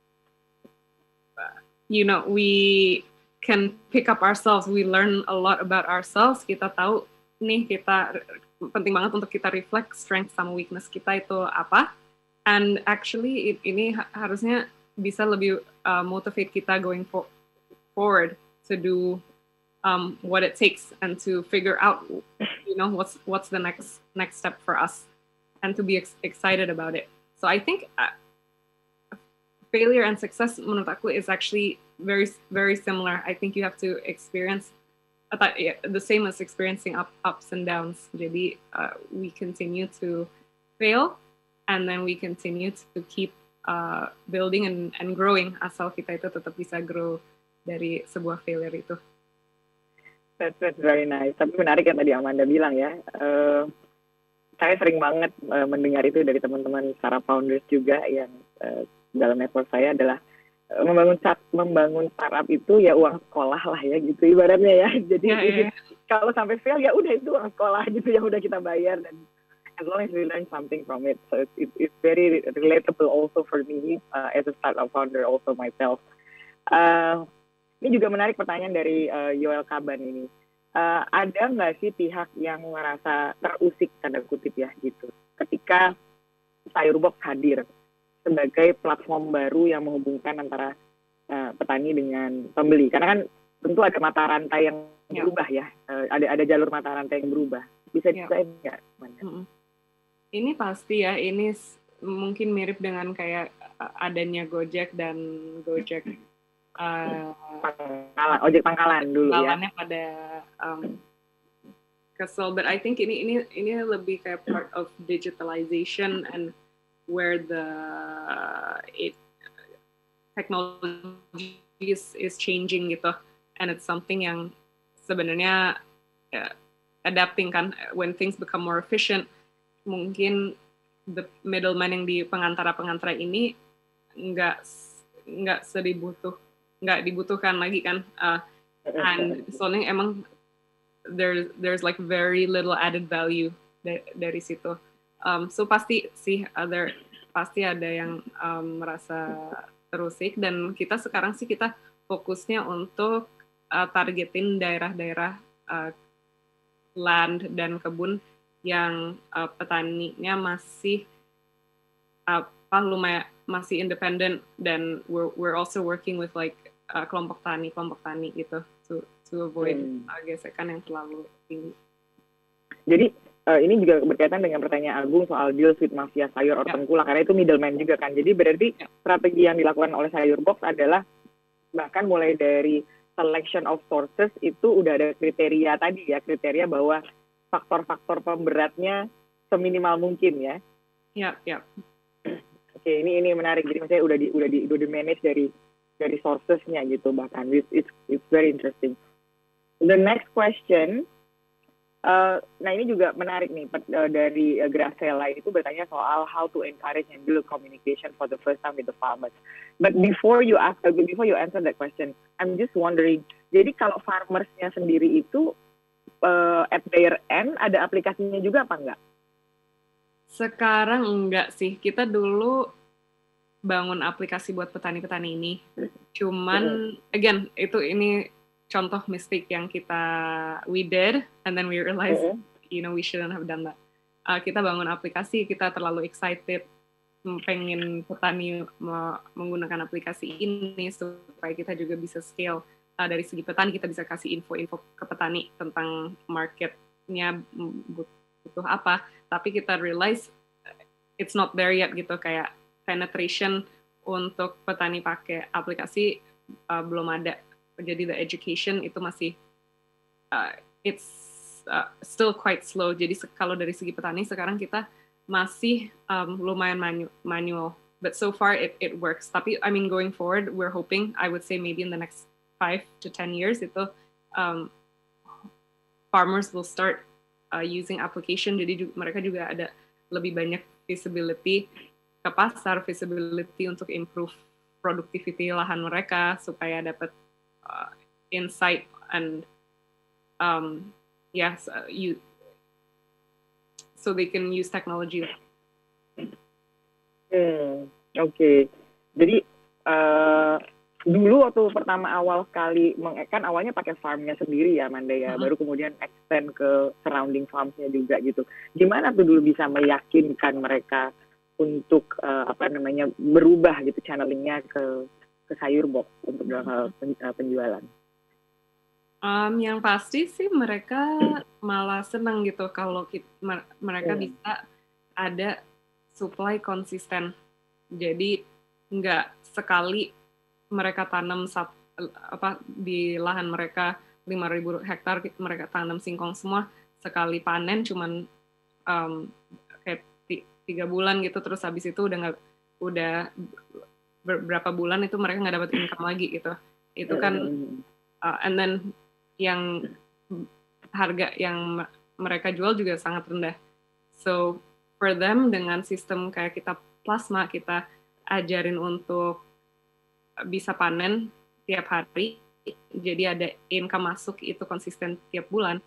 we can pick up ourselves, we learn a lot about ourselves, kita tahu nih kita penting banget untuk kita reflect strength sama weakness kita itu apa, and actually ini harusnya bisa lebih motivate kita going forward to do what it takes and to figure out what's the next step for us and to be excited about it. So I think failure and success menurut aku is actually very, very similar. I think you have to experience the same as experiencing ups and downs. Jadi we continue to fail and then we continue to keep building and growing asal kita itu tetap bisa grow dari sebuah failure itu. That's very nice. Tapi menarik yang tadi Amanda bilang ya. Saya sering banget mendengar itu dari teman-teman para founders juga yang dalam network saya adalah membangun startup itu ya uang sekolah lah ya gitu ibaratnya ya. Jadi kalau sampai fail ya udah itu uang sekolah gitu yang udah kita bayar, dan as long as we learn something from it. So it's very relatable also for me as a startup founder also myself. Ini juga menarik pertanyaan dari Yoel Kaban ini. Ada nggak sih pihak yang merasa terusik tanda kutip ya gitu ketika Sayur Box hadir sebagai platform baru yang menghubungkan antara petani dengan pembeli, karena kan tentu ada mata rantai yang berubah ya, ada jalur mata rantai yang berubah. Bisa diceritain nggak? Ini pasti ya, ini mungkin mirip dengan kayak adanya Gojek dan Gojek ojek pangkalan dulu ya. Pangkalannya pada kesel, but I think ini lebih kayak part of digitalization and where the technology is changing gitu, and it's something yang sebenarnya adapting kan, when things become more efficient, mungkin the middleman yang di pengantara ini nggak dibutuhkan lagi kan, and soalnya emang there's like very little added value dari situ. So pasti ada yang merasa terusik, dan kita sekarang sih kita fokusnya untuk targetin daerah-daerah land dan kebun yang petaninya masih lumayan masih independent, dan we're also working with like kelompok tani gitu to avoid gesekan yang terlalu tinggi. Jadi ini juga berkaitan dengan pertanyaan Agung soal deals with mafia sayur or tengkulak, karena itu middleman juga kan. Jadi berarti strategi yang dilakukan oleh Sayur Box adalah bahkan mulai dari selection of sources itu udah ada kriteria tadi ya, kriteria bahwa faktor-faktor pemberatnya seminimal mungkin ya. Yap. Oke, ini menarik. Jadi misalnya udah di manage dari sourcesnya gitu bahkan. It's very interesting. The next question, nah ini juga menarik nih dari Graciela itu bertanya soal how to encourage and build communication for the first time with the farmers. But before you answer that question, I'm just wondering. Jadi kalau farmersnya sendiri itu at their end ada aplikasinya juga apa enggak? Sekarang enggak sih. Kita dulu bangun aplikasi buat petani-petani ini. Cuman again ini contoh mistake yang we did and then we realized we shouldn't have done that. Kita bangun aplikasi, kita terlalu excited pengen petani menggunakan aplikasi ini supaya kita juga bisa scale. Dari segi petani kita bisa kasih info-info ke petani tentang marketnya butuh apa, tapi kita realize it's not there yet gitu, kayak penetration untuk petani pakai aplikasi belum ada. Jadi the education itu masih it's still quite slow. Jadi kalau dari segi petani sekarang kita masih lumayan manual, but so far it works. Tapi I mean going forward we're hoping, I would say maybe in the next 5 to 10 years itu farmers will start using application. Jadi mereka juga ada lebih banyak visibility ke pasar, visibility untuk improve productivity lahan mereka supaya dapat insight and so they can use technology. Oke. Jadi dulu waktu pertama awal sekali kan awalnya pakai farmnya sendiri ya Amanda ya, baru kemudian extend ke surrounding farmsnya juga gitu. Gimana tuh dulu bisa meyakinkan mereka untuk berubah gitu channelingnya ke sayur box untuk penjualan? Yang pasti sih mereka malah senang gitu kalau mereka bisa ada supply konsisten. Jadi nggak sekali mereka tanam di lahan mereka 5.000 hektar mereka tanam singkong semua, sekali panen cuman kayak 3 bulan gitu, terus habis itu udah beberapa bulan itu mereka nggak dapat income lagi gitu. Itu kan and then yang harga yang mereka jual juga sangat rendah. So for them dengan sistem kayak kita plasma, kita ajarin untuk bisa panen tiap hari, jadi ada income masuk itu konsisten tiap bulan,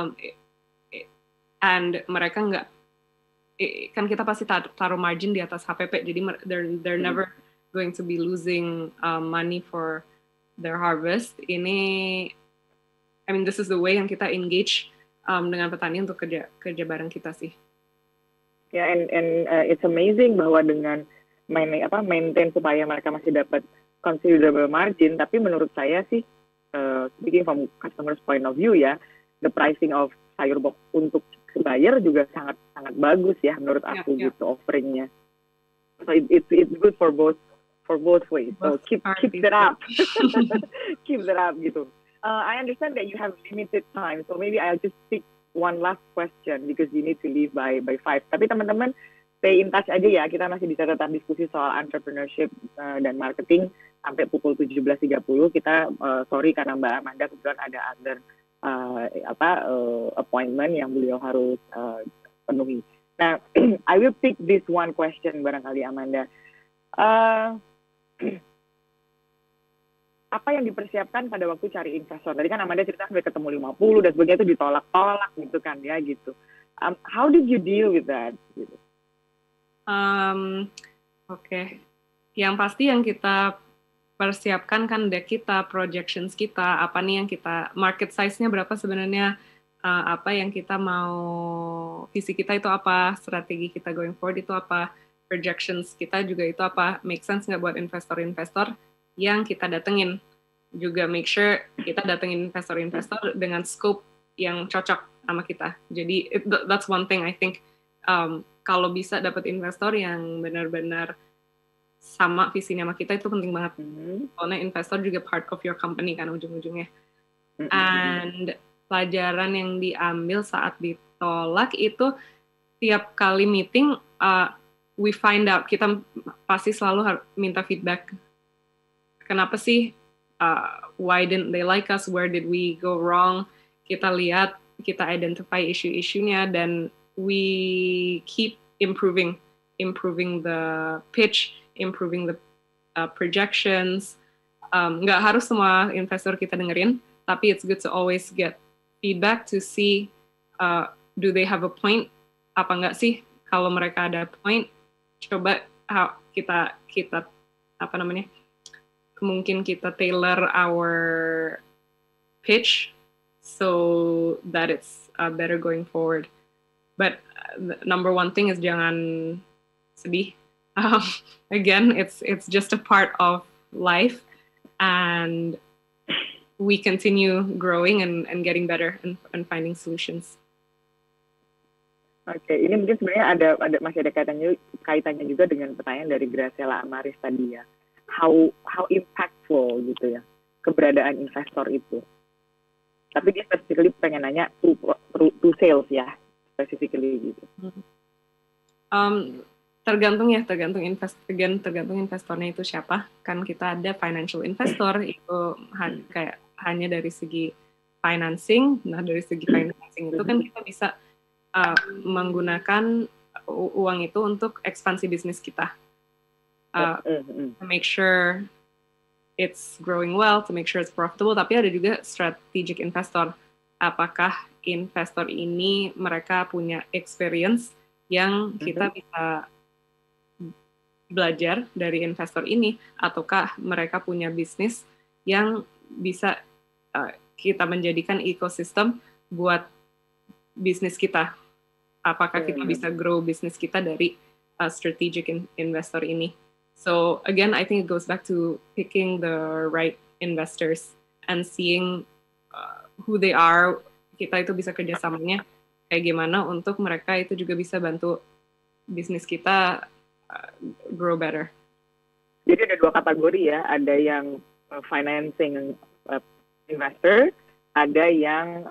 and mereka nggak, kan kita pasti taruh margin di atas HPP, jadi they're never going to be losing money for their harvest. This is the way yang kita engage dengan petani untuk kerja bareng kita sih. Ya, and it's amazing bahwa dengan maintain supaya mereka masih dapat considerable margin, tapi menurut saya sih, speaking from customer's point of view ya, the pricing of sayur box untuk buyer juga sangat bagus ya menurut aku gitu offeringnya. So it's good for both ways. So keep that up, keep that up gitu. I understand that you have limited time, so maybe I'll just pick one last question because you need to leave by 5. Tapi teman-teman stay in touch aja ya, kita masih bisa tetap diskusi soal entrepreneurship dan marketing sampai pukul 17.30. Kita sorry karena Mbak Amanda kebetulan ada other appointment yang beliau harus penuhi. Nah, I will pick this one question barangkali Amanda. Apa yang dipersiapkan pada waktu cari investor? Tadi kan Amanda cerita sampai ketemu 50 dan sebagainya itu ditolak-tolak gitu kan ya gitu. How did you deal with that? Gitu. Oke. Yang pasti yang kita persiapkan kan deck kita, projections kita, apa nih yang kita, market size-nya berapa sebenarnya, apa yang kita mau, visi kita itu apa, strategi kita going forward itu apa, projections kita juga itu apa, make sense nggak buat investor-investor yang kita datengin. Juga make sure kita datengin investor-investor dengan scope yang cocok sama kita. Jadi that's one thing I think, kalau bisa dapat investor yang benar-benar sama visinya sama kita itu penting banget. Soalnya investor juga part of your company kan ujung-ujungnya. And pelajaran yang diambil saat tolak itu tiap kali meeting we find out, kita pasti selalu minta feedback. Kenapa sih? Why didn't they like us? Where did we go wrong? Kita lihat, kita identify issue-isunya, dan we keep improving the pitch, improving the projections. Nggak harus semua investor kita dengerin, tapi it's good to always get feedback to see do they have a point, apa nggak sih. Kalau mereka ada point, coba kita apa namanya, mungkin kita tailor our pitch so that it's better going forward. But the number one thing is jangan sedih. Again, it's just a part of life, and we continue growing and getting better and finding solutions. Oke, ini mungkin sebenarnya masih ada kaitannya juga dengan pertanyaan dari Graciela Amaris tadi ya. How impactful gitu ya keberadaan investor itu. Tapi dia specifically pengen nanya to sales ya, specifically gitu. Tergantung investornya itu siapa. Kan kita ada financial investor itu kayak hanya dari segi financing. Nah, dari segi financing itu kan kita bisa menggunakan uang itu untuk ekspansi bisnis kita. To make sure it's growing well, to make sure it's profitable. Tapi ada juga strategic investor. Apakah investor ini mereka punya experience yang kita bisa belajar dari investor ini, ataukah mereka punya bisnis yang bisa kita menjadikan ekosistem buat bisnis kita. Apakah kita bisa grow bisnis kita dari strategic investor ini. So again, I think it goes back to picking the right investors and seeing who they are. Kita itu bisa kerjasamanya kayak gimana untuk mereka itu juga bisa bantu bisnis kita grow better. Jadi ada 2 kategori ya, ada yang financing investor, ada yang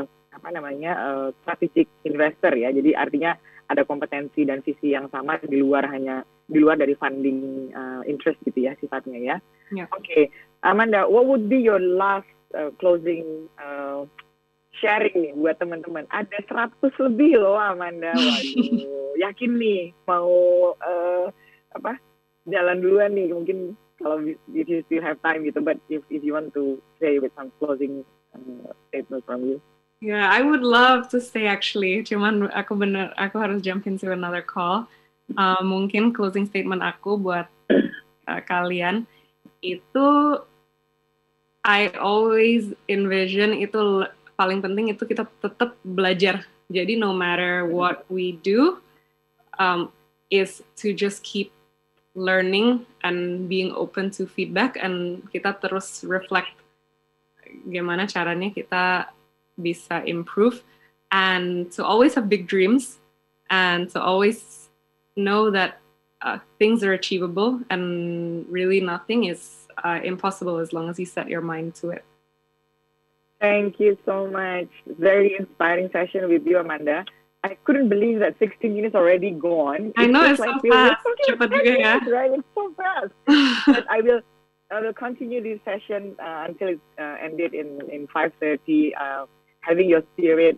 strategic investor ya. Jadi artinya ada kompetensi dan visi yang sama di luar dari funding interest gitu ya sifatnya ya. Yeah. Okay, Amanda, what would be your last closing sharing nih buat teman-teman? Ada 100 lebih loh Amanda. Waduh, yakin nih mau jalan duluan nih, mungkin kalau if you still have time gitu, but if you want to say with some closing statement from you. Yeah, I would love to stay actually. Cuman aku harus jump into another call. Mungkin closing statement aku buat kalian itu, I always envision itu paling penting itu kita tetap belajar. Jadi no matter what we do, is to just keep learning and being open to feedback, and kita terus reflect gimana caranya kita bisa improve, and to always have big dreams, and to always know that things are achievable, and really nothing is impossible as long as you set your mind to it. Thank you so much. Very inspiring session with you, Amanda. I couldn't believe that 16 minutes already gone. I know, it's so fast. Cepat juga ya. Right, it's so fast. But I will continue this session until it's ended in 5:30. Having your spirit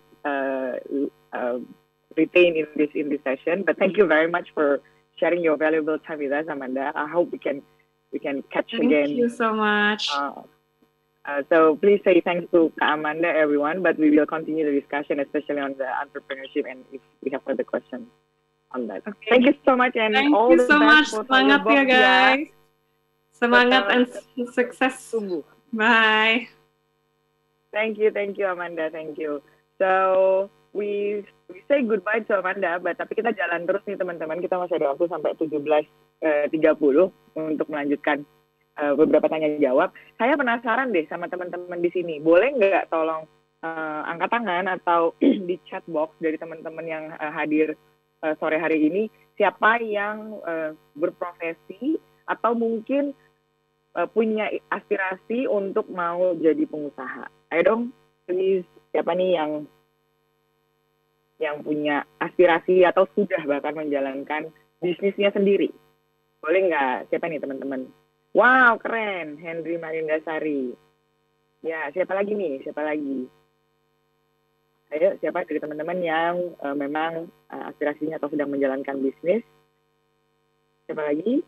retained in this session. But thank you very much for sharing your valuable time with us, Amanda. I hope we can catch again. Thank you so much. So please say thanks to Amanda, everyone. But we will continue the discussion, especially on the entrepreneurship, and if we have further questions on that. Okay. Thank you so much, and thank all you the so best much. for Semangat ya guys. Semangat and success. Tunggu. Bye. Thank you, Amanda. Thank you. So we say goodbye to Amanda, but tapi kita jalan terus nih teman-teman. Kita masih ada waktu sampai 17.30 untuk melanjutkan beberapa tanya jawab. Saya penasaran deh sama teman-teman di sini. Boleh nggak tolong angkat tangan atau di chat box dari teman-teman yang hadir sore hari ini, siapa yang berprofesi atau mungkin punya aspirasi untuk mau jadi pengusaha. Ayo dong, please, siapa nih yang yang punya aspirasi atau sudah bahkan menjalankan bisnisnya sendiri? Boleh nggak? Siapa nih teman-teman? Wow, keren. Henry Marindasari. Ya, siapa lagi nih? Siapa lagi? Ayo, siapa dari teman-teman yang memang aspirasinya atau sedang menjalankan bisnis? Siapa lagi?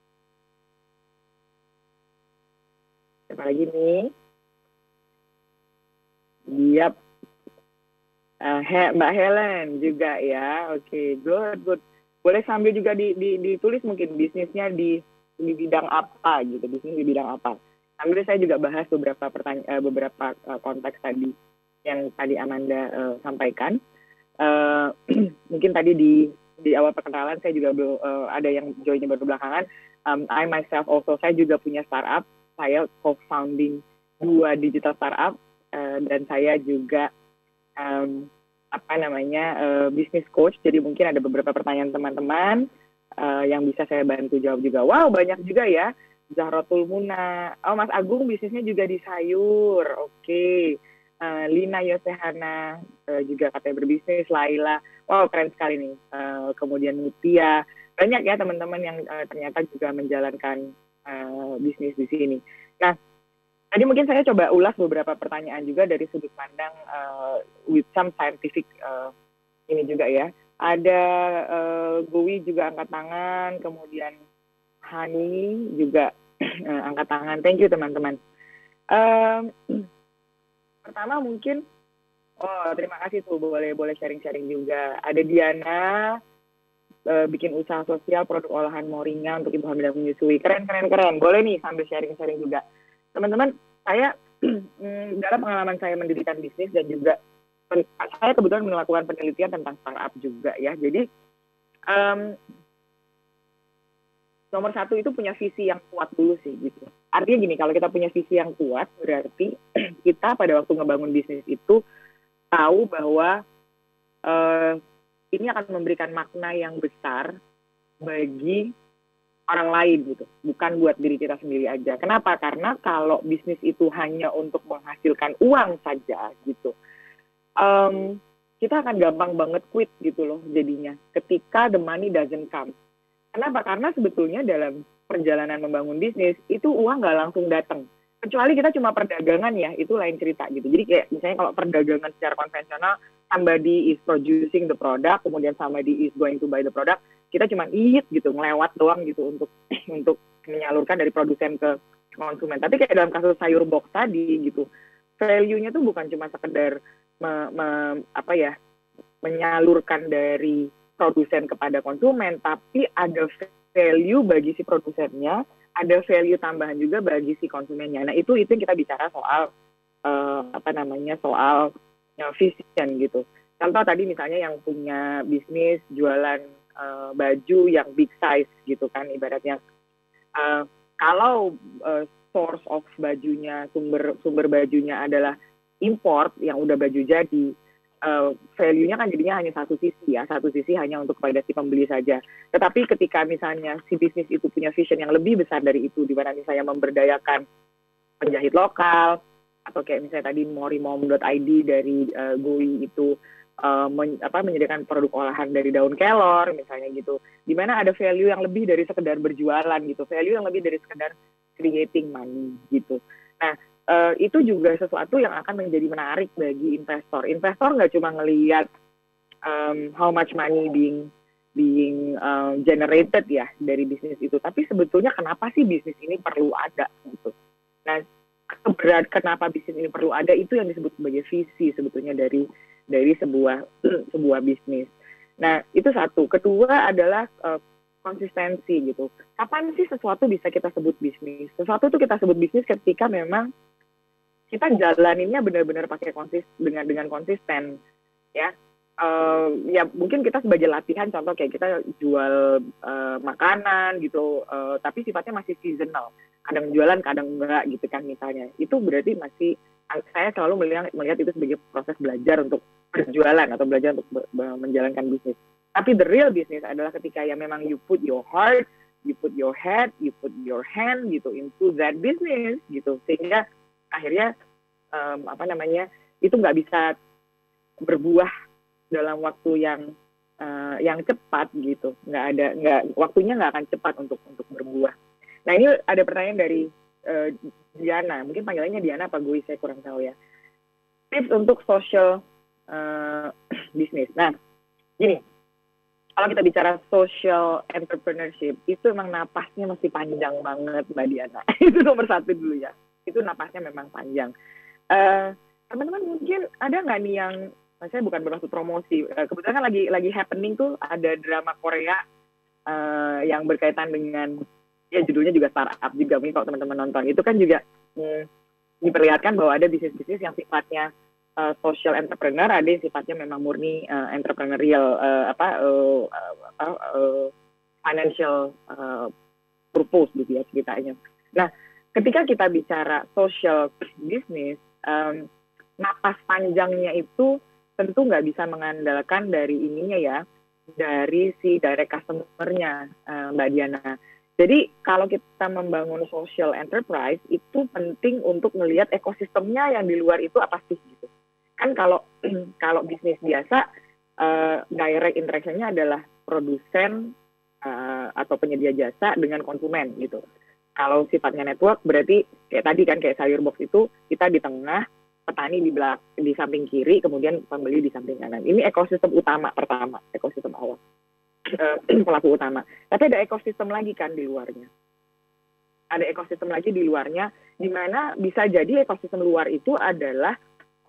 Siapa lagi nih? Yap. Mbak Helen juga ya. Oke, good. Boleh sambil juga ditulis mungkin bisnisnya di bidang apa gitu, bisnis di bidang apa. Sambil saya juga bahas beberapa beberapa konteks tadi yang tadi Amanda sampaikan. Mungkin tadi di awal perkenalan saya juga ada yang joinnya baru belakangan. I myself also, saya juga punya startup. Saya co-founding 2 digital startup dan saya juga business coach. Jadi mungkin ada beberapa pertanyaan teman-teman yang bisa saya bantu jawab juga. Wow, banyak juga ya. Zahrotul Muna. Oh, Mas Agung bisnisnya juga di sayur. Oke. Lina Yosehana juga katanya berbisnis. Laila. Wow, keren sekali nih. Kemudian Mutia. Banyak ya teman-teman yang ternyata juga menjalankan bisnis di sini. Nah, tadi mungkin saya coba ulas beberapa pertanyaan juga dari sudut pandang with some scientific ini juga ya. Ada Gowi juga angkat tangan, kemudian Hani juga angkat tangan. Thank you teman-teman. Pertama mungkin, terima kasih tuh, boleh sharing-sharing juga. Ada Diana, bikin usaha sosial produk olahan moringa untuk ibu hamil dan menyusui. Keren. Boleh nih sambil sharing-sharing juga. Teman-teman, saya dalam pengalaman saya mendirikan bisnis dan juga saya kebetulan melakukan penelitian tentang startup juga ya. Jadi nomor 1 itu punya visi yang kuat dulu sih gitu. Artinya gini, kalau kita punya visi yang kuat berarti kita pada waktu ngebangun bisnis itu tahu bahwa ini akan memberikan makna yang besar bagi orang lain gitu, bukan buat diri kita sendiri aja. Kenapa? Karena kalau bisnis itu hanya untuk menghasilkan uang saja gitu, kita akan gampang banget quit gitu loh jadinya ketika the money doesn't come. Kenapa? Karena sebetulnya dalam perjalanan membangun bisnis itu uang nggak langsung datang. Kecuali kita cuma perdagangan ya, itu lain cerita gitu. Jadi kayak misalnya kalau perdagangan secara konvensional, somebody is producing the product, kemudian somebody is going to buy the product, kita cuma gitu, ngelewat doang gitu untuk menyalurkan dari produsen ke konsumen. Tapi kayak dalam kasus sayur box tadi gitu, value-nya tuh bukan cuma sekedar menyalurkan dari produsen kepada konsumen, tapi ada value bagi si produsennya, ada value tambahan juga bagi si konsumennya. Nah itu yang kita bicara soal soal vision gitu. Contoh tadi misalnya yang punya bisnis jualan baju yang big size gitu kan ibaratnya. Kalau source of bajunya, sumber bajunya adalah import yang udah baju jadi, value-nya kan jadinya hanya satu sisi hanya untuk kepada si pembeli saja. Tetapi ketika misalnya si bisnis itu punya vision yang lebih besar dari itu, di mana misalnya memberdayakan penjahit lokal, atau kayak misalnya tadi morimom.id dari Goi itu menyediakan produk olahan dari daun kelor misalnya gitu, di mana ada value yang lebih dari sekedar berjualan gitu, value yang lebih dari sekedar creating money gitu. Nah, itu juga sesuatu yang akan menjadi menarik bagi investor. Investor nggak cuma ngelihat how much money being generated ya dari bisnis itu, tapi sebetulnya kenapa sih bisnis ini perlu ada gitu. Nah, kenapa bisnis ini perlu ada itu yang disebut sebagai visi sebetulnya dari sebuah bisnis. Nah, itu satu. Kedua adalah konsistensi gitu. Kapan sih sesuatu bisa kita sebut bisnis? Sesuatu itu kita sebut bisnis ketika memang kita jalaninnya benar-benar pakai dengan konsisten ya. Ya mungkin kita sebagai latihan, contoh kayak kita jual makanan gitu, tapi sifatnya masih seasonal, kadang jualan kadang enggak gitu kan misalnya, itu berarti masih, saya selalu melihat itu sebagai proses belajar untuk berjualan atau belajar untuk menjalankan bisnis. Tapi the real business adalah ketika ya memang you put your heart, you put your head, you put your hand gitu into that business gitu, sehingga akhirnya itu nggak bisa berbuah dalam waktu yang cepat gitu. Waktunya nggak akan cepat untuk berbuah. Nah, ini ada pertanyaan dari Diana, mungkin panggilannya Diana apa gue, saya kurang tahu ya. Tips untuk social business. Nah, gini, kalau kita bicara social entrepreneurship, itu emang napasnya masih panjang banget, Mbak Diana. Itu nomor satu dulu ya. Itu napasnya memang panjang. Teman-teman mungkin ada nggak nih yang, saya bukan bermaksud promosi, kebetulan kan lagi happening tuh, ada drama Korea yang berkaitan dengan, ya judulnya juga startup juga, mungkin kalau teman-teman nonton, itu kan juga diperlihatkan bahwa ada bisnis-bisnis yang sifatnya social entrepreneur, ada yang sifatnya memang murni entrepreneurial, financial purpose gitu ya ceritanya. Nah, ketika kita bicara social business, napas panjangnya itu tentu nggak bisa mengandalkan dari ininya ya, dari si direct customer-nya, Mbak Diana. Jadi kalau kita membangun social enterprise, itu penting untuk melihat ekosistemnya yang di luar itu apa sih gitu. Kan kalau bisnis biasa, direct interaction-nya adalah produsen atau penyedia jasa dengan konsumen gitu. Kalau sifatnya network berarti kayak tadi kan, kayak sayur box itu kita di tengah, petani di samping kiri, kemudian pembeli di samping kanan. Ini ekosistem utama pertama, ekosistem awal, pelaku utama. Tapi ada ekosistem lagi kan di luarnya. Ada ekosistem lagi di luarnya, di mana bisa jadi ekosistem luar itu adalah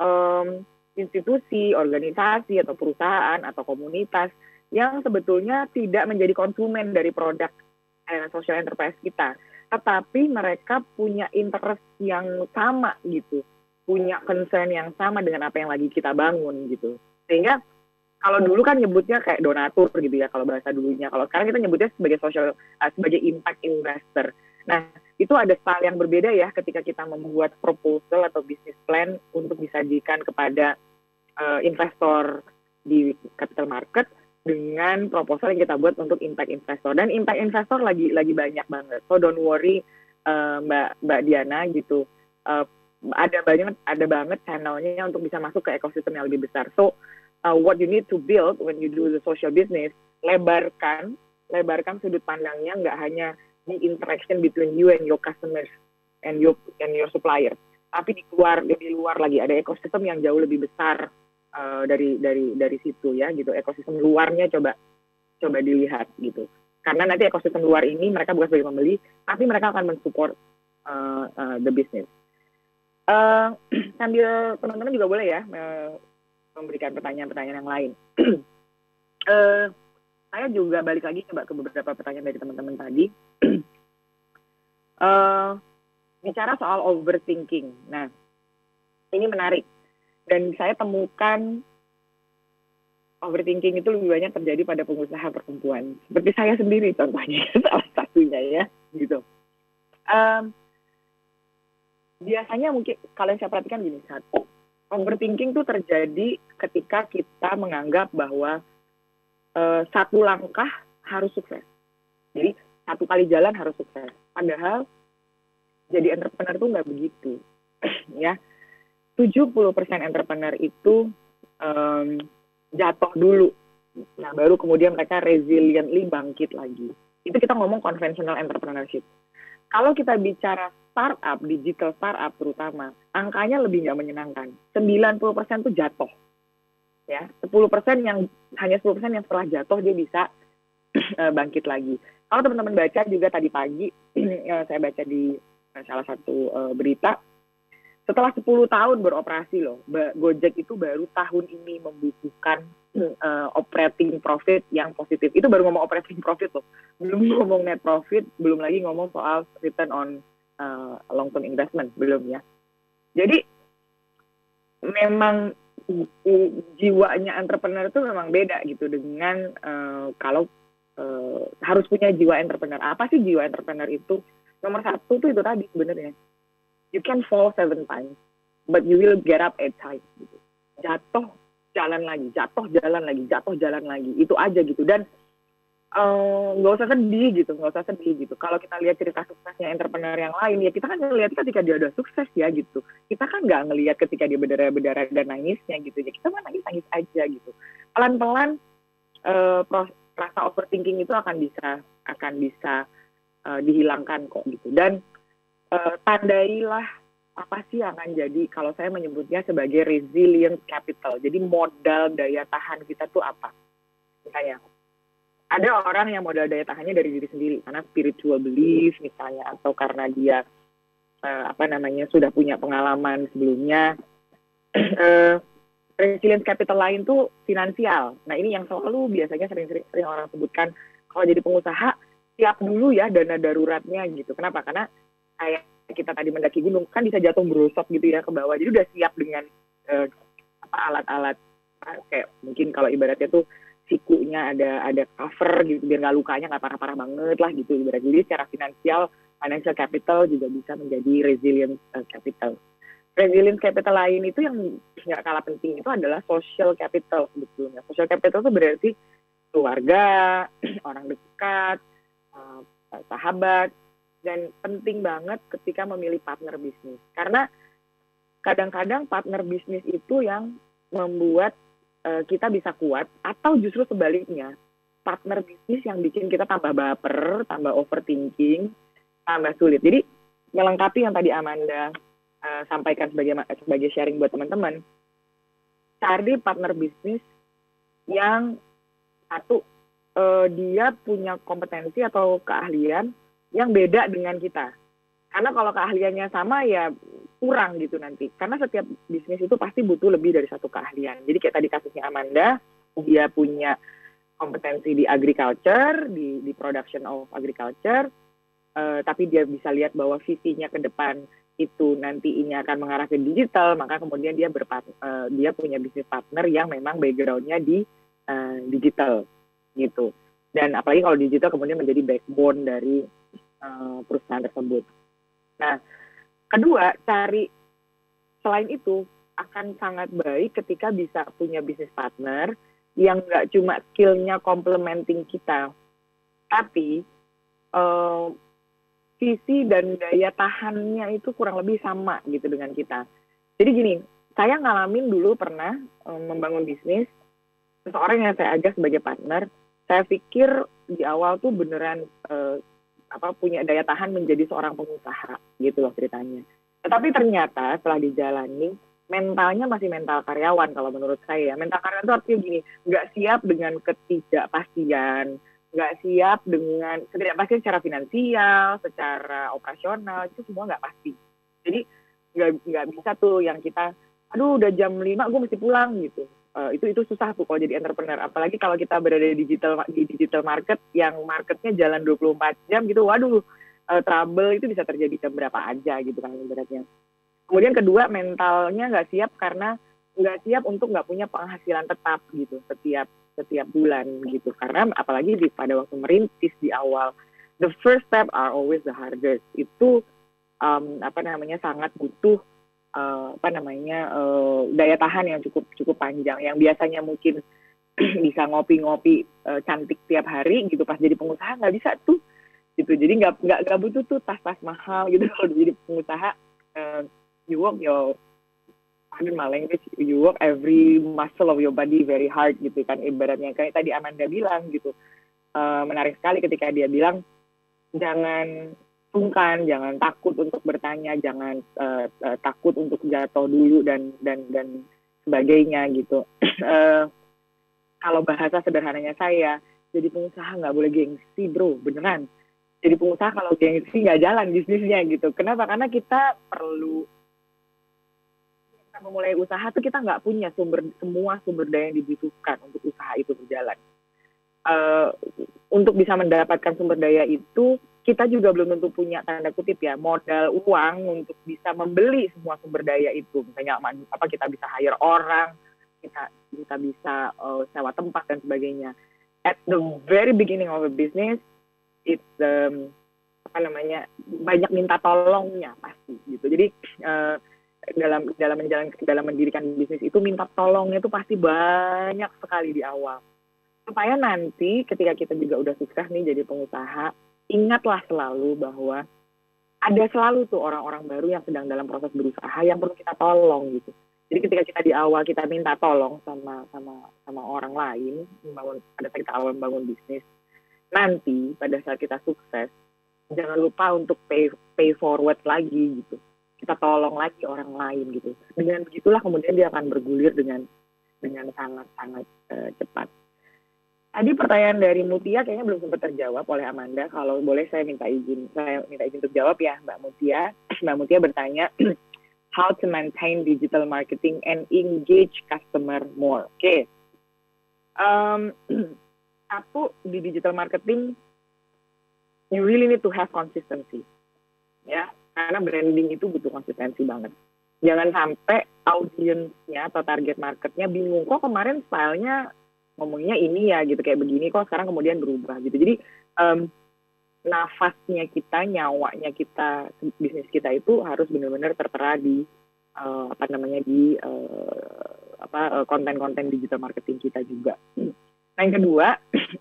institusi, organisasi, atau perusahaan, atau komunitas yang sebetulnya tidak menjadi konsumen dari produk social enterprise kita. Tetapi mereka punya interest yang sama gitu, punya concern yang sama dengan apa yang lagi kita bangun gitu. Sehingga kalau dulu kan nyebutnya kayak donatur gitu ya, kalau bahasa dulunya. Kalau sekarang kita nyebutnya sebagai impact investor. Nah, itu ada style yang berbeda ya ketika kita membuat proposal atau business plan untuk disajikan kepada investor di capital market dengan proposal yang kita buat untuk impact investor. Dan impact investor lagi banyak banget. So don't worry, Mbak Diana gitu. Ada banget channelnya untuk bisa masuk ke ekosistem yang lebih besar. So what you need to build when you do the social business, lebarkan sudut pandangnya, nggak hanya the interaction between you and your customers and your supplier, tapi di luar lagi ada ekosistem yang jauh lebih besar dari situ ya gitu. Ekosistem luarnya coba dilihat gitu, karena nanti ekosistem luar ini mereka bukan sebagai pembeli, tapi mereka akan mensupport the business. Sambil teman-teman juga boleh ya memberikan pertanyaan-pertanyaan yang lain. Saya juga balik lagi coba ke beberapa pertanyaan dari teman-teman tadi. Bicara soal overthinking. Nah, ini menarik. Dan saya temukan overthinking itu lebih banyak terjadi pada pengusaha perempuan. Seperti saya sendiri contohnya, salah satunya ya, gitu. Biasanya mungkin kalau saya perhatikan gini, satu, overthinking itu terjadi ketika kita menganggap bahwa satu langkah harus sukses. Jadi satu kali jalan harus sukses. Padahal jadi entrepreneur itu nggak begitu. Ya, 70% entrepreneur itu jatuh dulu. Nah, baru kemudian mereka resiliently bangkit lagi. Itu kita ngomong conventional entrepreneurship. Kalau kita bicara startup, digital startup terutama, angkanya lebih nggak menyenangkan. 90% itu jatuh. Ya, 10% hanya 10% yang setelah jatuh dia bisa bangkit lagi. Kalau teman-teman baca juga tadi pagi, saya baca di salah satu berita, setelah 10 tahun beroperasi loh, Gojek itu baru tahun ini membukukan operating profit yang positif. Itu baru ngomong operating profit loh, belum ngomong net profit, belum lagi ngomong soal return on long term investment, belum ya. Jadi memang jiwanya entrepreneur itu memang beda gitu dengan kalau harus punya jiwa entrepreneur. Apa sih jiwa entrepreneur itu? Nomor satu tuh itu tadi sebenarnya. You can fall 7 times, but you will get up 8 times. Gitu. Jatuh, jalan lagi, jatuh, jalan lagi, jatuh, jalan lagi. Itu aja gitu. Dan nggak usah sedih gitu. Kalau kita lihat cerita suksesnya entrepreneur yang lain, ya kita kan ngelihat ketika dia udah sukses ya gitu. Kita kan nggak ngelihat ketika dia berdarah-berdarah dan nangisnya gitu. Ya kita mah nangis aja gitu. pelan-pelan rasa overthinking itu akan bisa dihilangkan kok gitu. Dan tandailah apa sih yang akan jadi, kalau saya menyebutnya sebagai resilient capital. Jadi modal daya tahan kita tuh apa? Misalnya, ada orang yang modal daya tahannya dari diri sendiri karena spiritual belief misalnya, atau karena dia sudah punya pengalaman sebelumnya. Resilient capital lain tuh finansial. Nah ini yang selalu biasanya sering orang sebutkan, kalau jadi pengusaha siap dulu ya dana daruratnya gitu. Kenapa? Karena kayak kita tadi mendaki gunung kan bisa jatuh berosot gitu ya ke bawah. Jadi udah siap dengan alat-alat kayak mungkin kalau ibaratnya tuh sikunya ada cover gitu biar nggak lukanya nggak parah-parah banget lah gitu ibaratnya. Jadi secara financial capital juga bisa menjadi resilient capital. Resilient capital lain itu yang nggak kalah penting itu adalah social capital sebetulnya. Social capital itu berarti keluarga, orang dekat, sahabat, dan penting banget ketika memilih partner bisnis. Karena kadang-kadang partner bisnis itu yang membuat kita bisa kuat, atau justru sebaliknya, partner bisnis yang bikin kita tambah baper, tambah overthinking, tambah sulit. Jadi melengkapi yang tadi Amanda sampaikan sebagai sharing buat teman-teman, cari partner bisnis yang satu dia punya kompetensi atau keahlian yang beda dengan kita. Karena kalau keahliannya sama ya kurang gitu nanti. Karena setiap bisnis itu pasti butuh lebih dari satu keahlian. Jadi kayak tadi kasusnya Amanda, dia punya kompetensi di agriculture, di production of agriculture, tapi dia bisa lihat bahwa visinya ke depan itu nanti ini akan mengarah ke digital, maka kemudian dia punya bisnis partner yang memang background-nya di digital gitu. Dan apalagi kalau digital kemudian menjadi backbone dari perusahaan tersebut. Nah, kedua, selain itu akan sangat baik ketika bisa punya bisnis partner yang nggak cuma skill-nya complementing kita, tapi visi dan daya tahannya itu kurang lebih sama gitu dengan kita. Jadi gini, saya ngalamin dulu pernah membangun bisnis, seseorang yang saya ajak sebagai partner, saya pikir di awal tuh beneran punya daya tahan menjadi seorang pengusaha gitu loh ceritanya. Tetapi ternyata setelah dijalani, mentalnya masih mental karyawan kalau menurut saya. Mental karyawan itu artinya gini, nggak siap dengan ketidakpastian, nggak siap dengan ketidakpastian secara finansial, secara operasional, itu semua nggak pasti. Jadi nggak bisa tuh yang kita, aduh udah jam 5 gue mesti pulang gitu. Itu susah tuh kalau jadi entrepreneur. Apalagi kalau kita berada di digital market yang marketnya jalan 24 jam gitu, waduh trouble itu bisa terjadi jam berapa aja gitu kan ibaratnya. Kemudian kedua, mentalnya nggak siap karena nggak siap untuk nggak punya penghasilan tetap gitu setiap bulan gitu. Karena apalagi pada waktu merintis di awal, the first step are always the hardest. Itu sangat butuh daya tahan yang cukup panjang, yang biasanya mungkin bisa ngopi-ngopi cantik tiap hari gitu, pas jadi pengusaha nggak bisa tuh gitu. Jadi nggak butuh tuh tas-tas mahal gitu kalau jadi pengusaha. You work you work every muscle of your body very hard gitu kan ibaratnya. Kayak tadi Amanda bilang gitu, menarik sekali ketika dia bilang jangan sungkan, jangan takut untuk bertanya, jangan takut untuk jatuh dulu dan sebagainya gitu. Kalau bahasa sederhananya saya, jadi pengusaha nggak boleh gengsi bro, beneran. Jadi pengusaha kalau gengsi nggak jalan bisnisnya gitu. Kenapa? Karena kita perlu memulai usaha tuh kita nggak punya semua sumber daya yang dibutuhkan untuk usaha itu berjalan. Untuk bisa mendapatkan sumber daya itu, kita juga belum tentu punya tanda kutip ya modal uang untuk bisa membeli semua sumber daya itu. Misalnya kita bisa hire orang, kita bisa sewa tempat dan sebagainya. At the very beginning of a business, it's banyak minta tolongnya pasti gitu. Jadi dalam mendirikan bisnis itu minta tolongnya itu pasti banyak sekali di awal. Supaya nanti ketika kita juga udah sukses nih jadi pengusaha, ingatlah selalu bahwa ada selalu tuh orang-orang baru yang sedang dalam proses berusaha yang perlu kita tolong gitu. Jadi ketika kita di awal kita minta tolong sama orang lain, pada saat kita awal membangun bisnis, nanti pada saat kita sukses, jangan lupa untuk pay forward lagi gitu. Kita tolong lagi orang lain gitu. Dengan begitulah kemudian dia akan bergulir dengan sangat-sangat cepat. Tadi pertanyaan dari Mutia kayaknya belum sempat terjawab oleh Amanda. Kalau boleh saya minta izin untuk jawab ya, Mbak Mutia. Mbak Mutia bertanya, how to maintain digital marketing and engage customer more. Oke. Satu, di digital marketing, you really need to have consistency. Ya, karena branding itu butuh konsistensi banget. Jangan sampai audiensnya atau target marketnya bingung, kok kemarin stylenya ngomongnya ini ya gitu, kayak begini, kok sekarang kemudian berubah gitu. Jadi nafasnya kita, nyawanya kita, bisnis kita itu harus benar-benar tertera di konten-konten digital marketing kita juga. Nah, yang kedua,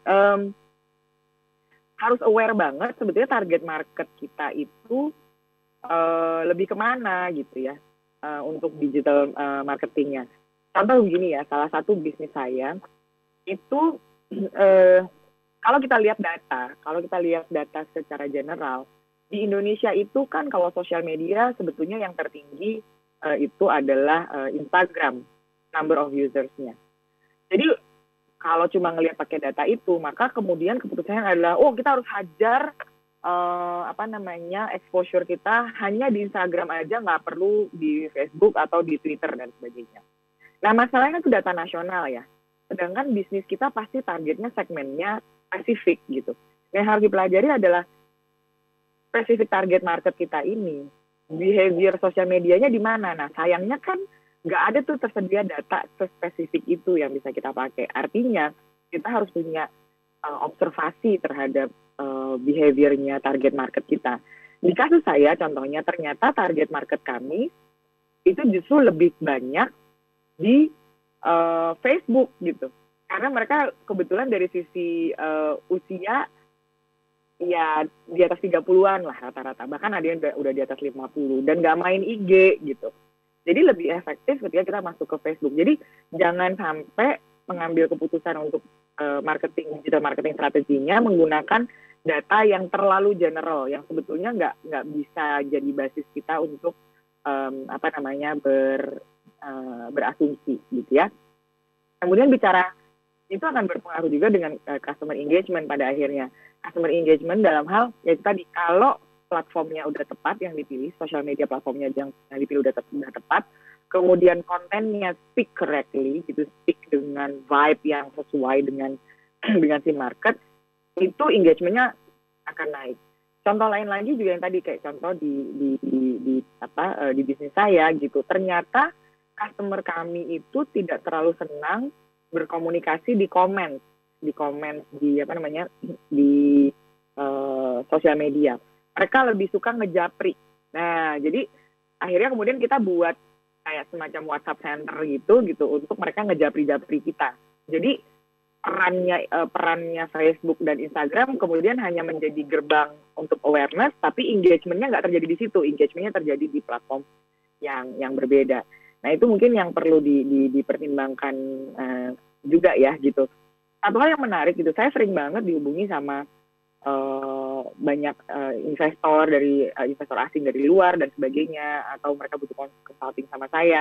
harus aware banget sebetulnya target market kita itu lebih kemana gitu ya, untuk digital marketingnya. Contoh begini ya, salah satu bisnis saya itu kalau kita lihat data secara general, di Indonesia itu kan kalau sosial media sebetulnya yang tertinggi itu adalah Instagram, number of usersnya. Jadi kalau cuma ngelihat pakai data itu, maka kemudian keputusannya adalah, oh kita harus hajar exposure kita hanya di Instagram aja, nggak perlu di Facebook atau di Twitter dan sebagainya. Nah masalahnya itu data nasional ya. Sedangkan bisnis kita pasti targetnya segmennya spesifik gitu. Yang harus dipelajari adalah spesifik target market kita ini, behavior sosial medianya di mana. Nah sayangnya kan nggak ada tuh tersedia data spesifik itu yang bisa kita pakai. Artinya kita harus punya observasi terhadap behaviornya target market kita. Di kasus saya contohnya ternyata target market kami itu justru lebih banyak di Facebook gitu, karena mereka kebetulan dari sisi usia ya di atas 30-an lah rata-rata, bahkan ada yang udah di atas 50 dan nggak main IG gitu. Jadi lebih efektif ketika kita masuk ke Facebook. Jadi jangan sampai mengambil keputusan untuk digital marketing strateginya menggunakan data yang terlalu general, yang sebetulnya nggak bisa jadi basis kita untuk berasumsi gitu ya. Kemudian bicara itu akan berpengaruh juga dengan customer engagement pada akhirnya. Customer engagement dalam hal ya tadi, kalau platformnya udah tepat yang dipilih, social media platformnya yang dipilih udah tepat, kemudian kontennya speak correctly gitu, speak dengan vibe yang sesuai dengan si market, itu engagementnya akan naik. Contoh lain lagi juga yang tadi kayak contoh di bisnis saya gitu, ternyata customer kami itu tidak terlalu senang berkomunikasi di komen di sosial media. Mereka lebih suka ngejapri. Nah, jadi akhirnya kemudian kita buat kayak semacam WhatsApp center gitu untuk mereka ngejapri-japri kita. Jadi perannya Facebook dan Instagram kemudian hanya menjadi gerbang untuk awareness, tapi engagementnya nggak terjadi di situ. Engagementnya terjadi di platform yang berbeda. Nah, itu mungkin yang perlu dipertimbangkan juga ya gitu. Satu hal yang menarik gitu, saya sering banget dihubungi sama banyak investor asing dari luar dan sebagainya, atau mereka butuh consulting sama saya.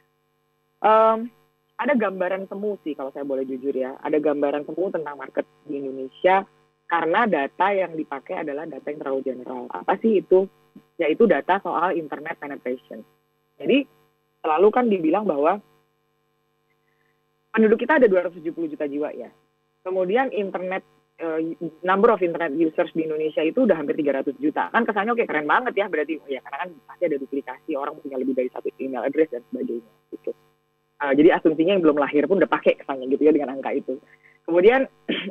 Ada gambaran semu sih kalau saya boleh jujur ya, ada gambaran semu tentang market di Indonesia karena data yang dipakai adalah data yang terlalu general. Apa sih itu? Yaitu data soal internet penetration. Jadi selalu kan dibilang bahwa penduduk kita ada 270 juta jiwa ya. Kemudian number of internet users di Indonesia itu udah hampir 300 juta. Kan kesannya oke, keren banget ya, berarti ya karena kan pasti ada duplikasi, orang punya lebih dari satu email address dan sebagainya gitu. Jadi asumsinya yang belum lahir pun udah pakai kesannya gitu ya dengan angka itu. Kemudian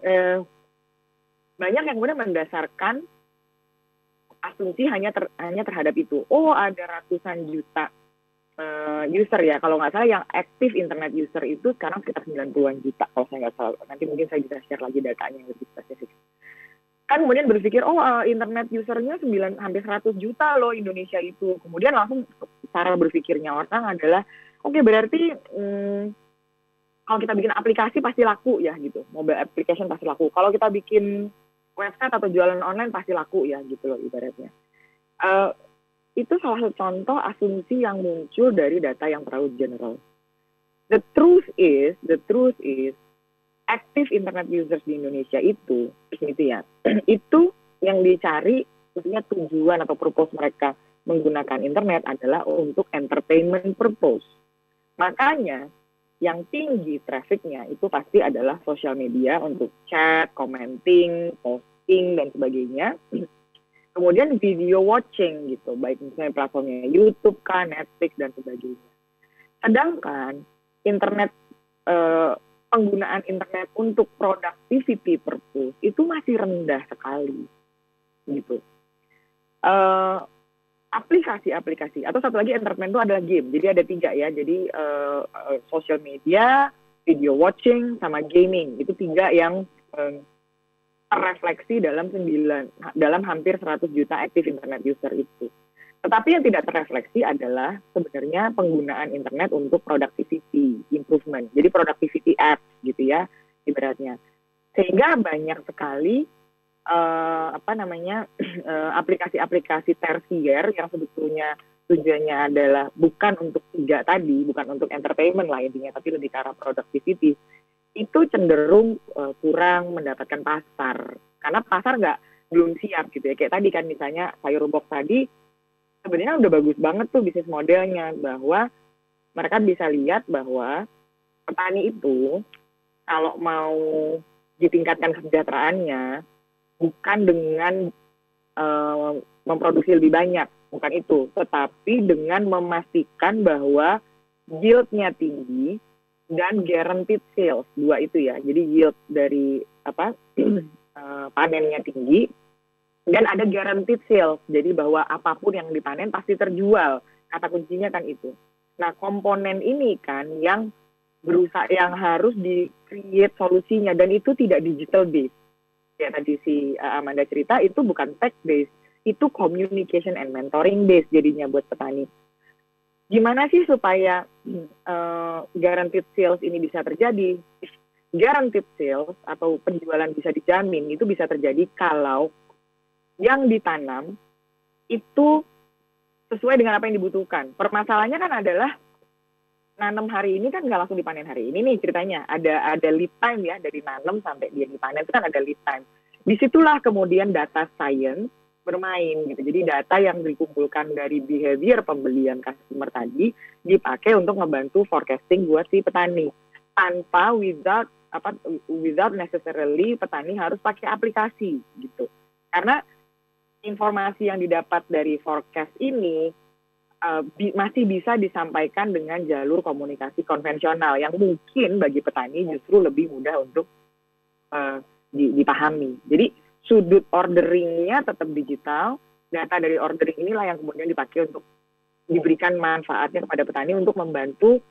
banyak yang kemudian mendasarkan asumsi hanya terhadap itu. Oh, ada ratusan juta user ya, kalau nggak salah yang aktif internet user itu sekarang sekitar 90-an juta kalau saya nggak salah. Nanti mungkin saya bisa share lagi datanya yang lebih spesifik. Kan kemudian berpikir, internet usernya hampir 100 juta loh Indonesia itu. Kemudian langsung cara berpikirnya orang adalah Oke, berarti kalau kita bikin aplikasi pasti laku ya gitu. Mobile application pasti laku. Kalau kita bikin website atau jualan online pasti laku ya gitu loh ibaratnya. Itu salah satu contoh asumsi yang muncul dari data yang terlalu general. The truth is active internet users di Indonesia itu ya, itu yang dicari, maksudnya tujuan atau purpose mereka menggunakan internet adalah untuk entertainment purpose. Makanya yang tinggi trafficnya itu pasti adalah sosial media untuk chat, commenting, posting, dan sebagainya. Kemudian video watching gitu, baik misalnya platformnya YouTube, Netflix, dan sebagainya. Sedangkan internet, penggunaan internet untuk productivity purpose itu masih rendah sekali gitu. Aplikasi atau satu lagi entertainment itu adalah game. Jadi ada 3 ya. Jadi social media, video watching, sama gaming. Itu 3 yang terrefleksi dalam hampir 100 juta active internet user itu. Tetapi yang tidak terrefleksi adalah sebenarnya penggunaan internet untuk productivity improvement. Jadi productivity apps gitu ya ibaratnya. Sehingga banyak sekali aplikasi-aplikasi tersier yang sebetulnya tujuannya adalah bukan untuk 3 tadi, bukan untuk entertainment lah intinya, tapi lebih ke arah productivity, itu cenderung kurang mendapatkan pasar. Karena pasar belum siap gitu ya. Kayak tadi kan misalnya sayur box tadi, sebenarnya udah bagus banget tuh bisnis modelnya, bahwa mereka bisa lihat bahwa petani itu kalau mau ditingkatkan kesejahteraannya, bukan dengan memproduksi lebih banyak, bukan itu, tetapi dengan memastikan bahwa yield-nya tinggi dan guaranteed sales, 2 itu ya. Jadi yield dari panennya tinggi dan ada guaranteed sales. Jadi bahwa apapun yang dipanen pasti terjual. Kata kuncinya kan itu. Nah, komponen ini kan yang harus di-create solusinya, dan itu tidak digital based. Ya tadi si Amanda cerita, itu bukan tech based, itu communication and mentoring based jadinya buat petani. Gimana sih supaya guaranteed sales ini bisa terjadi? Guaranteed sales atau penjualan bisa dijamin itu bisa terjadi kalau yang ditanam itu sesuai dengan apa yang dibutuhkan. Permasalahannya kan adalah nanam hari ini kan nggak langsung dipanen hari ini nih ceritanya. Ada lead time ya, dari nanam sampai dia dipanen itu kan ada lead time. Disitulah kemudian data science bermain gitu. Jadi data yang dikumpulkan dari behavior pembelian customer tadi dipakai untuk membantu forecasting buat si petani. Tanpa without necessarily petani harus pakai aplikasi gitu. Karena informasi yang didapat dari forecast ini masih bisa disampaikan dengan jalur komunikasi konvensional yang mungkin bagi petani justru lebih mudah untuk dipahami. Jadi sudut orderingnya tetap digital, data dari ordering inilah yang kemudian dipakai untuk diberikan manfaatnya kepada petani untuk membantu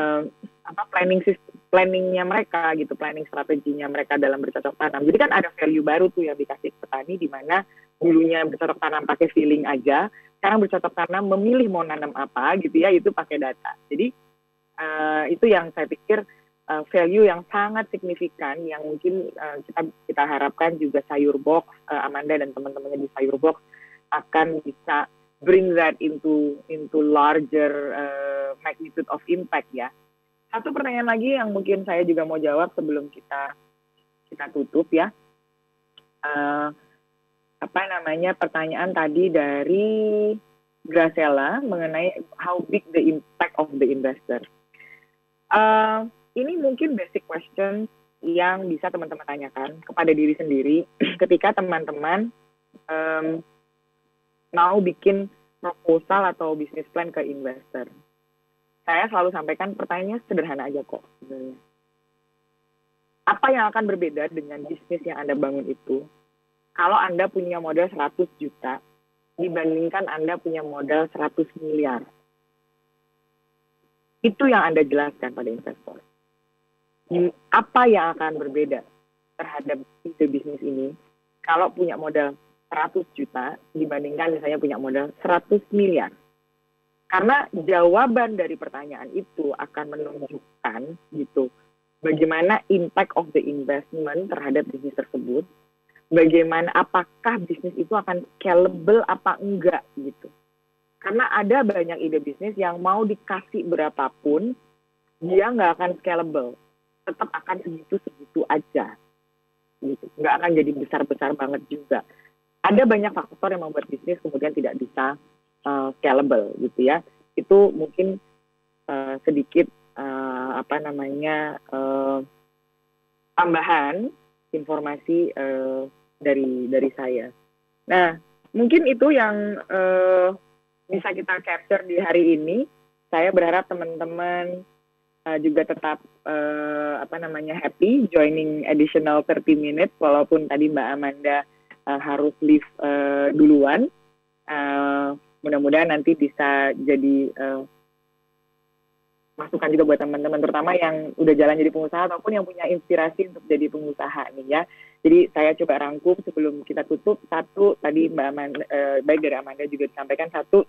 planningnya mereka gitu, planning strateginya mereka dalam bercocok tanam. Jadi kan ada value baru tuh yang dikasih ke petani, di mana dulunya bercocok tanam pakai feeling aja, sekarang bercocok tanam memilih mau nanam apa gitu ya, itu pakai data. Jadi itu yang saya pikir value yang sangat signifikan yang mungkin kita harapkan juga Sayur Box, Amanda dan teman-temannya di Sayur Box akan bisa bring that into larger magnitude of impact ya. Satu pertanyaan lagi yang mungkin saya juga mau jawab sebelum kita tutup ya. Pertanyaan tadi dari Graciela mengenai how big the impact of the investor. Ini mungkin basic question yang bisa teman-teman tanyakan kepada diri sendiri ketika teman-teman mau bikin proposal atau bisnis plan ke investor. Saya selalu sampaikan pertanyaannya sederhana aja kok sebenarnya. Apa yang akan berbeda dengan bisnis yang Anda bangun itu kalau Anda punya modal 100 juta dibandingkan Anda punya modal 100 miliar? Itu yang Anda jelaskan pada investor. Apa yang akan berbeda terhadap ide bisnis ini kalau punya modal 100 juta dibandingkan misalnya punya modal 100 miliar? Karena jawaban dari pertanyaan itu akan menunjukkan gitu bagaimana impact of the investment terhadap bisnis tersebut, bagaimana apakah bisnis itu akan scalable apa enggak gitu. Karena ada banyak ide bisnis yang mau dikasih berapapun, dia nggak akan scalable, tetap akan segitu-segitu aja gitu, nggak akan jadi besar-besar banget juga. Ada banyak faktor yang membuat bisnis kemudian tidak bisa scalable gitu ya. Itu mungkin sedikit tambahan informasi dari saya. Nah, mungkin itu yang bisa kita capture di hari ini. Saya berharap teman-teman juga tetap happy joining additional 30 minutes walaupun tadi Mbak Amanda harus leave duluan. Mudah-mudahan nanti bisa jadi masukan juga buat teman-teman, terutama yang udah jalan jadi pengusaha ataupun yang punya inspirasi untuk jadi pengusaha nih ya. Jadi saya coba rangkum sebelum kita tutup. Satu, tadi Mbak Amanda, baik dari Amanda juga disampaikan, satu,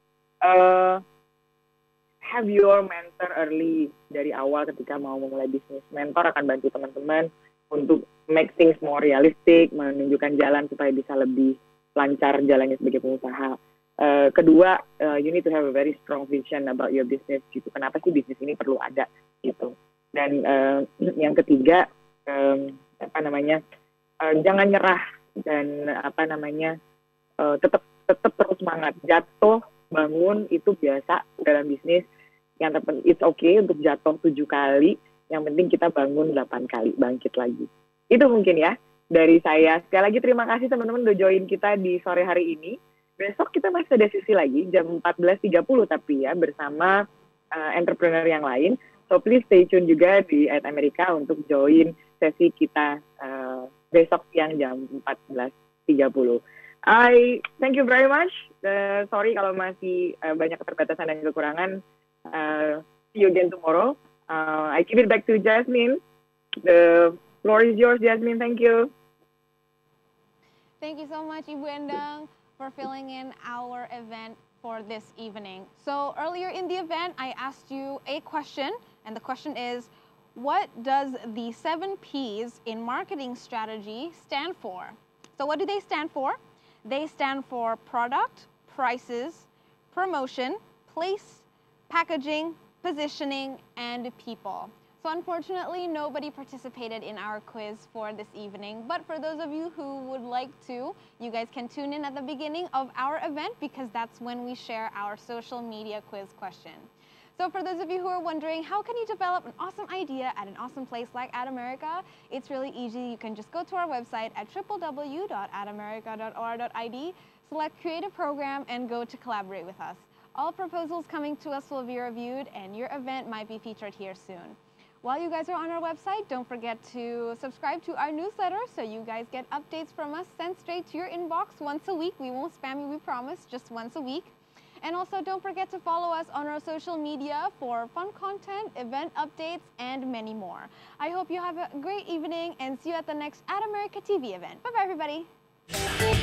have your mentor early dari awal ketika mau memulai bisnis. Mentor akan bantu teman-teman untuk make things more realistic, menunjukkan jalan supaya bisa lebih lancar jalannya sebagai pengusaha. Kedua, you need to have a very strong vision about your business gitu. Kenapa sih bisnis ini perlu ada gitu. Dan yang ketiga, jangan nyerah dan tetap terus semangat. Jatuh bangun itu biasa dalam bisnis. Yang terpenting, it's okay untuk jatuh 7 kali. Yang penting kita bangun 8 kali, bangkit lagi. Itu mungkin ya dari saya. Sekali lagi terima kasih teman-teman udah join kita di sore hari ini. Besok kita masih ada sesi lagi jam 14.30 tapi ya bersama entrepreneur yang lain. So please stay tune juga di At America untuk join sesi kita besok siang jam 14.30. I thank you very much. Sorry kalau masih banyak keterbatasan dan kekurangan. See you again tomorrow. I give it back to Jasmine. The floor is yours, Jasmine. Thank you. Thank you so much, Ibu Endang, for filling in our event for this evening. So earlier in the event, I asked you a question, and the question is, what does the 7 P's in marketing strategy stand for? So what do they stand for? They stand for product, prices, promotion, place, packaging, positioning, and people. So unfortunately, nobody participated in our quiz for this evening, but for those of you who would like to, you guys can tune in at the beginning of our event because that's when we share our social media quiz question. So for those of you who are wondering, how can you develop an awesome idea at an awesome place like At America? It's really easy. You can just go to our website at www.atamerica.or.id, select Creative Program, and go to collaborate with us. All proposals coming to us will be reviewed, and your event might be featured here soon. While you guys are on our website, don't forget to subscribe to our newsletter so you guys get updates from us sent straight to your inbox once a week. We won't spam you, we promise, just once a week. And also don't forget to follow us on our social media for fun content, event updates, and many more. I hope you have a great evening and see you at the next At America TV event. Bye-bye, everybody.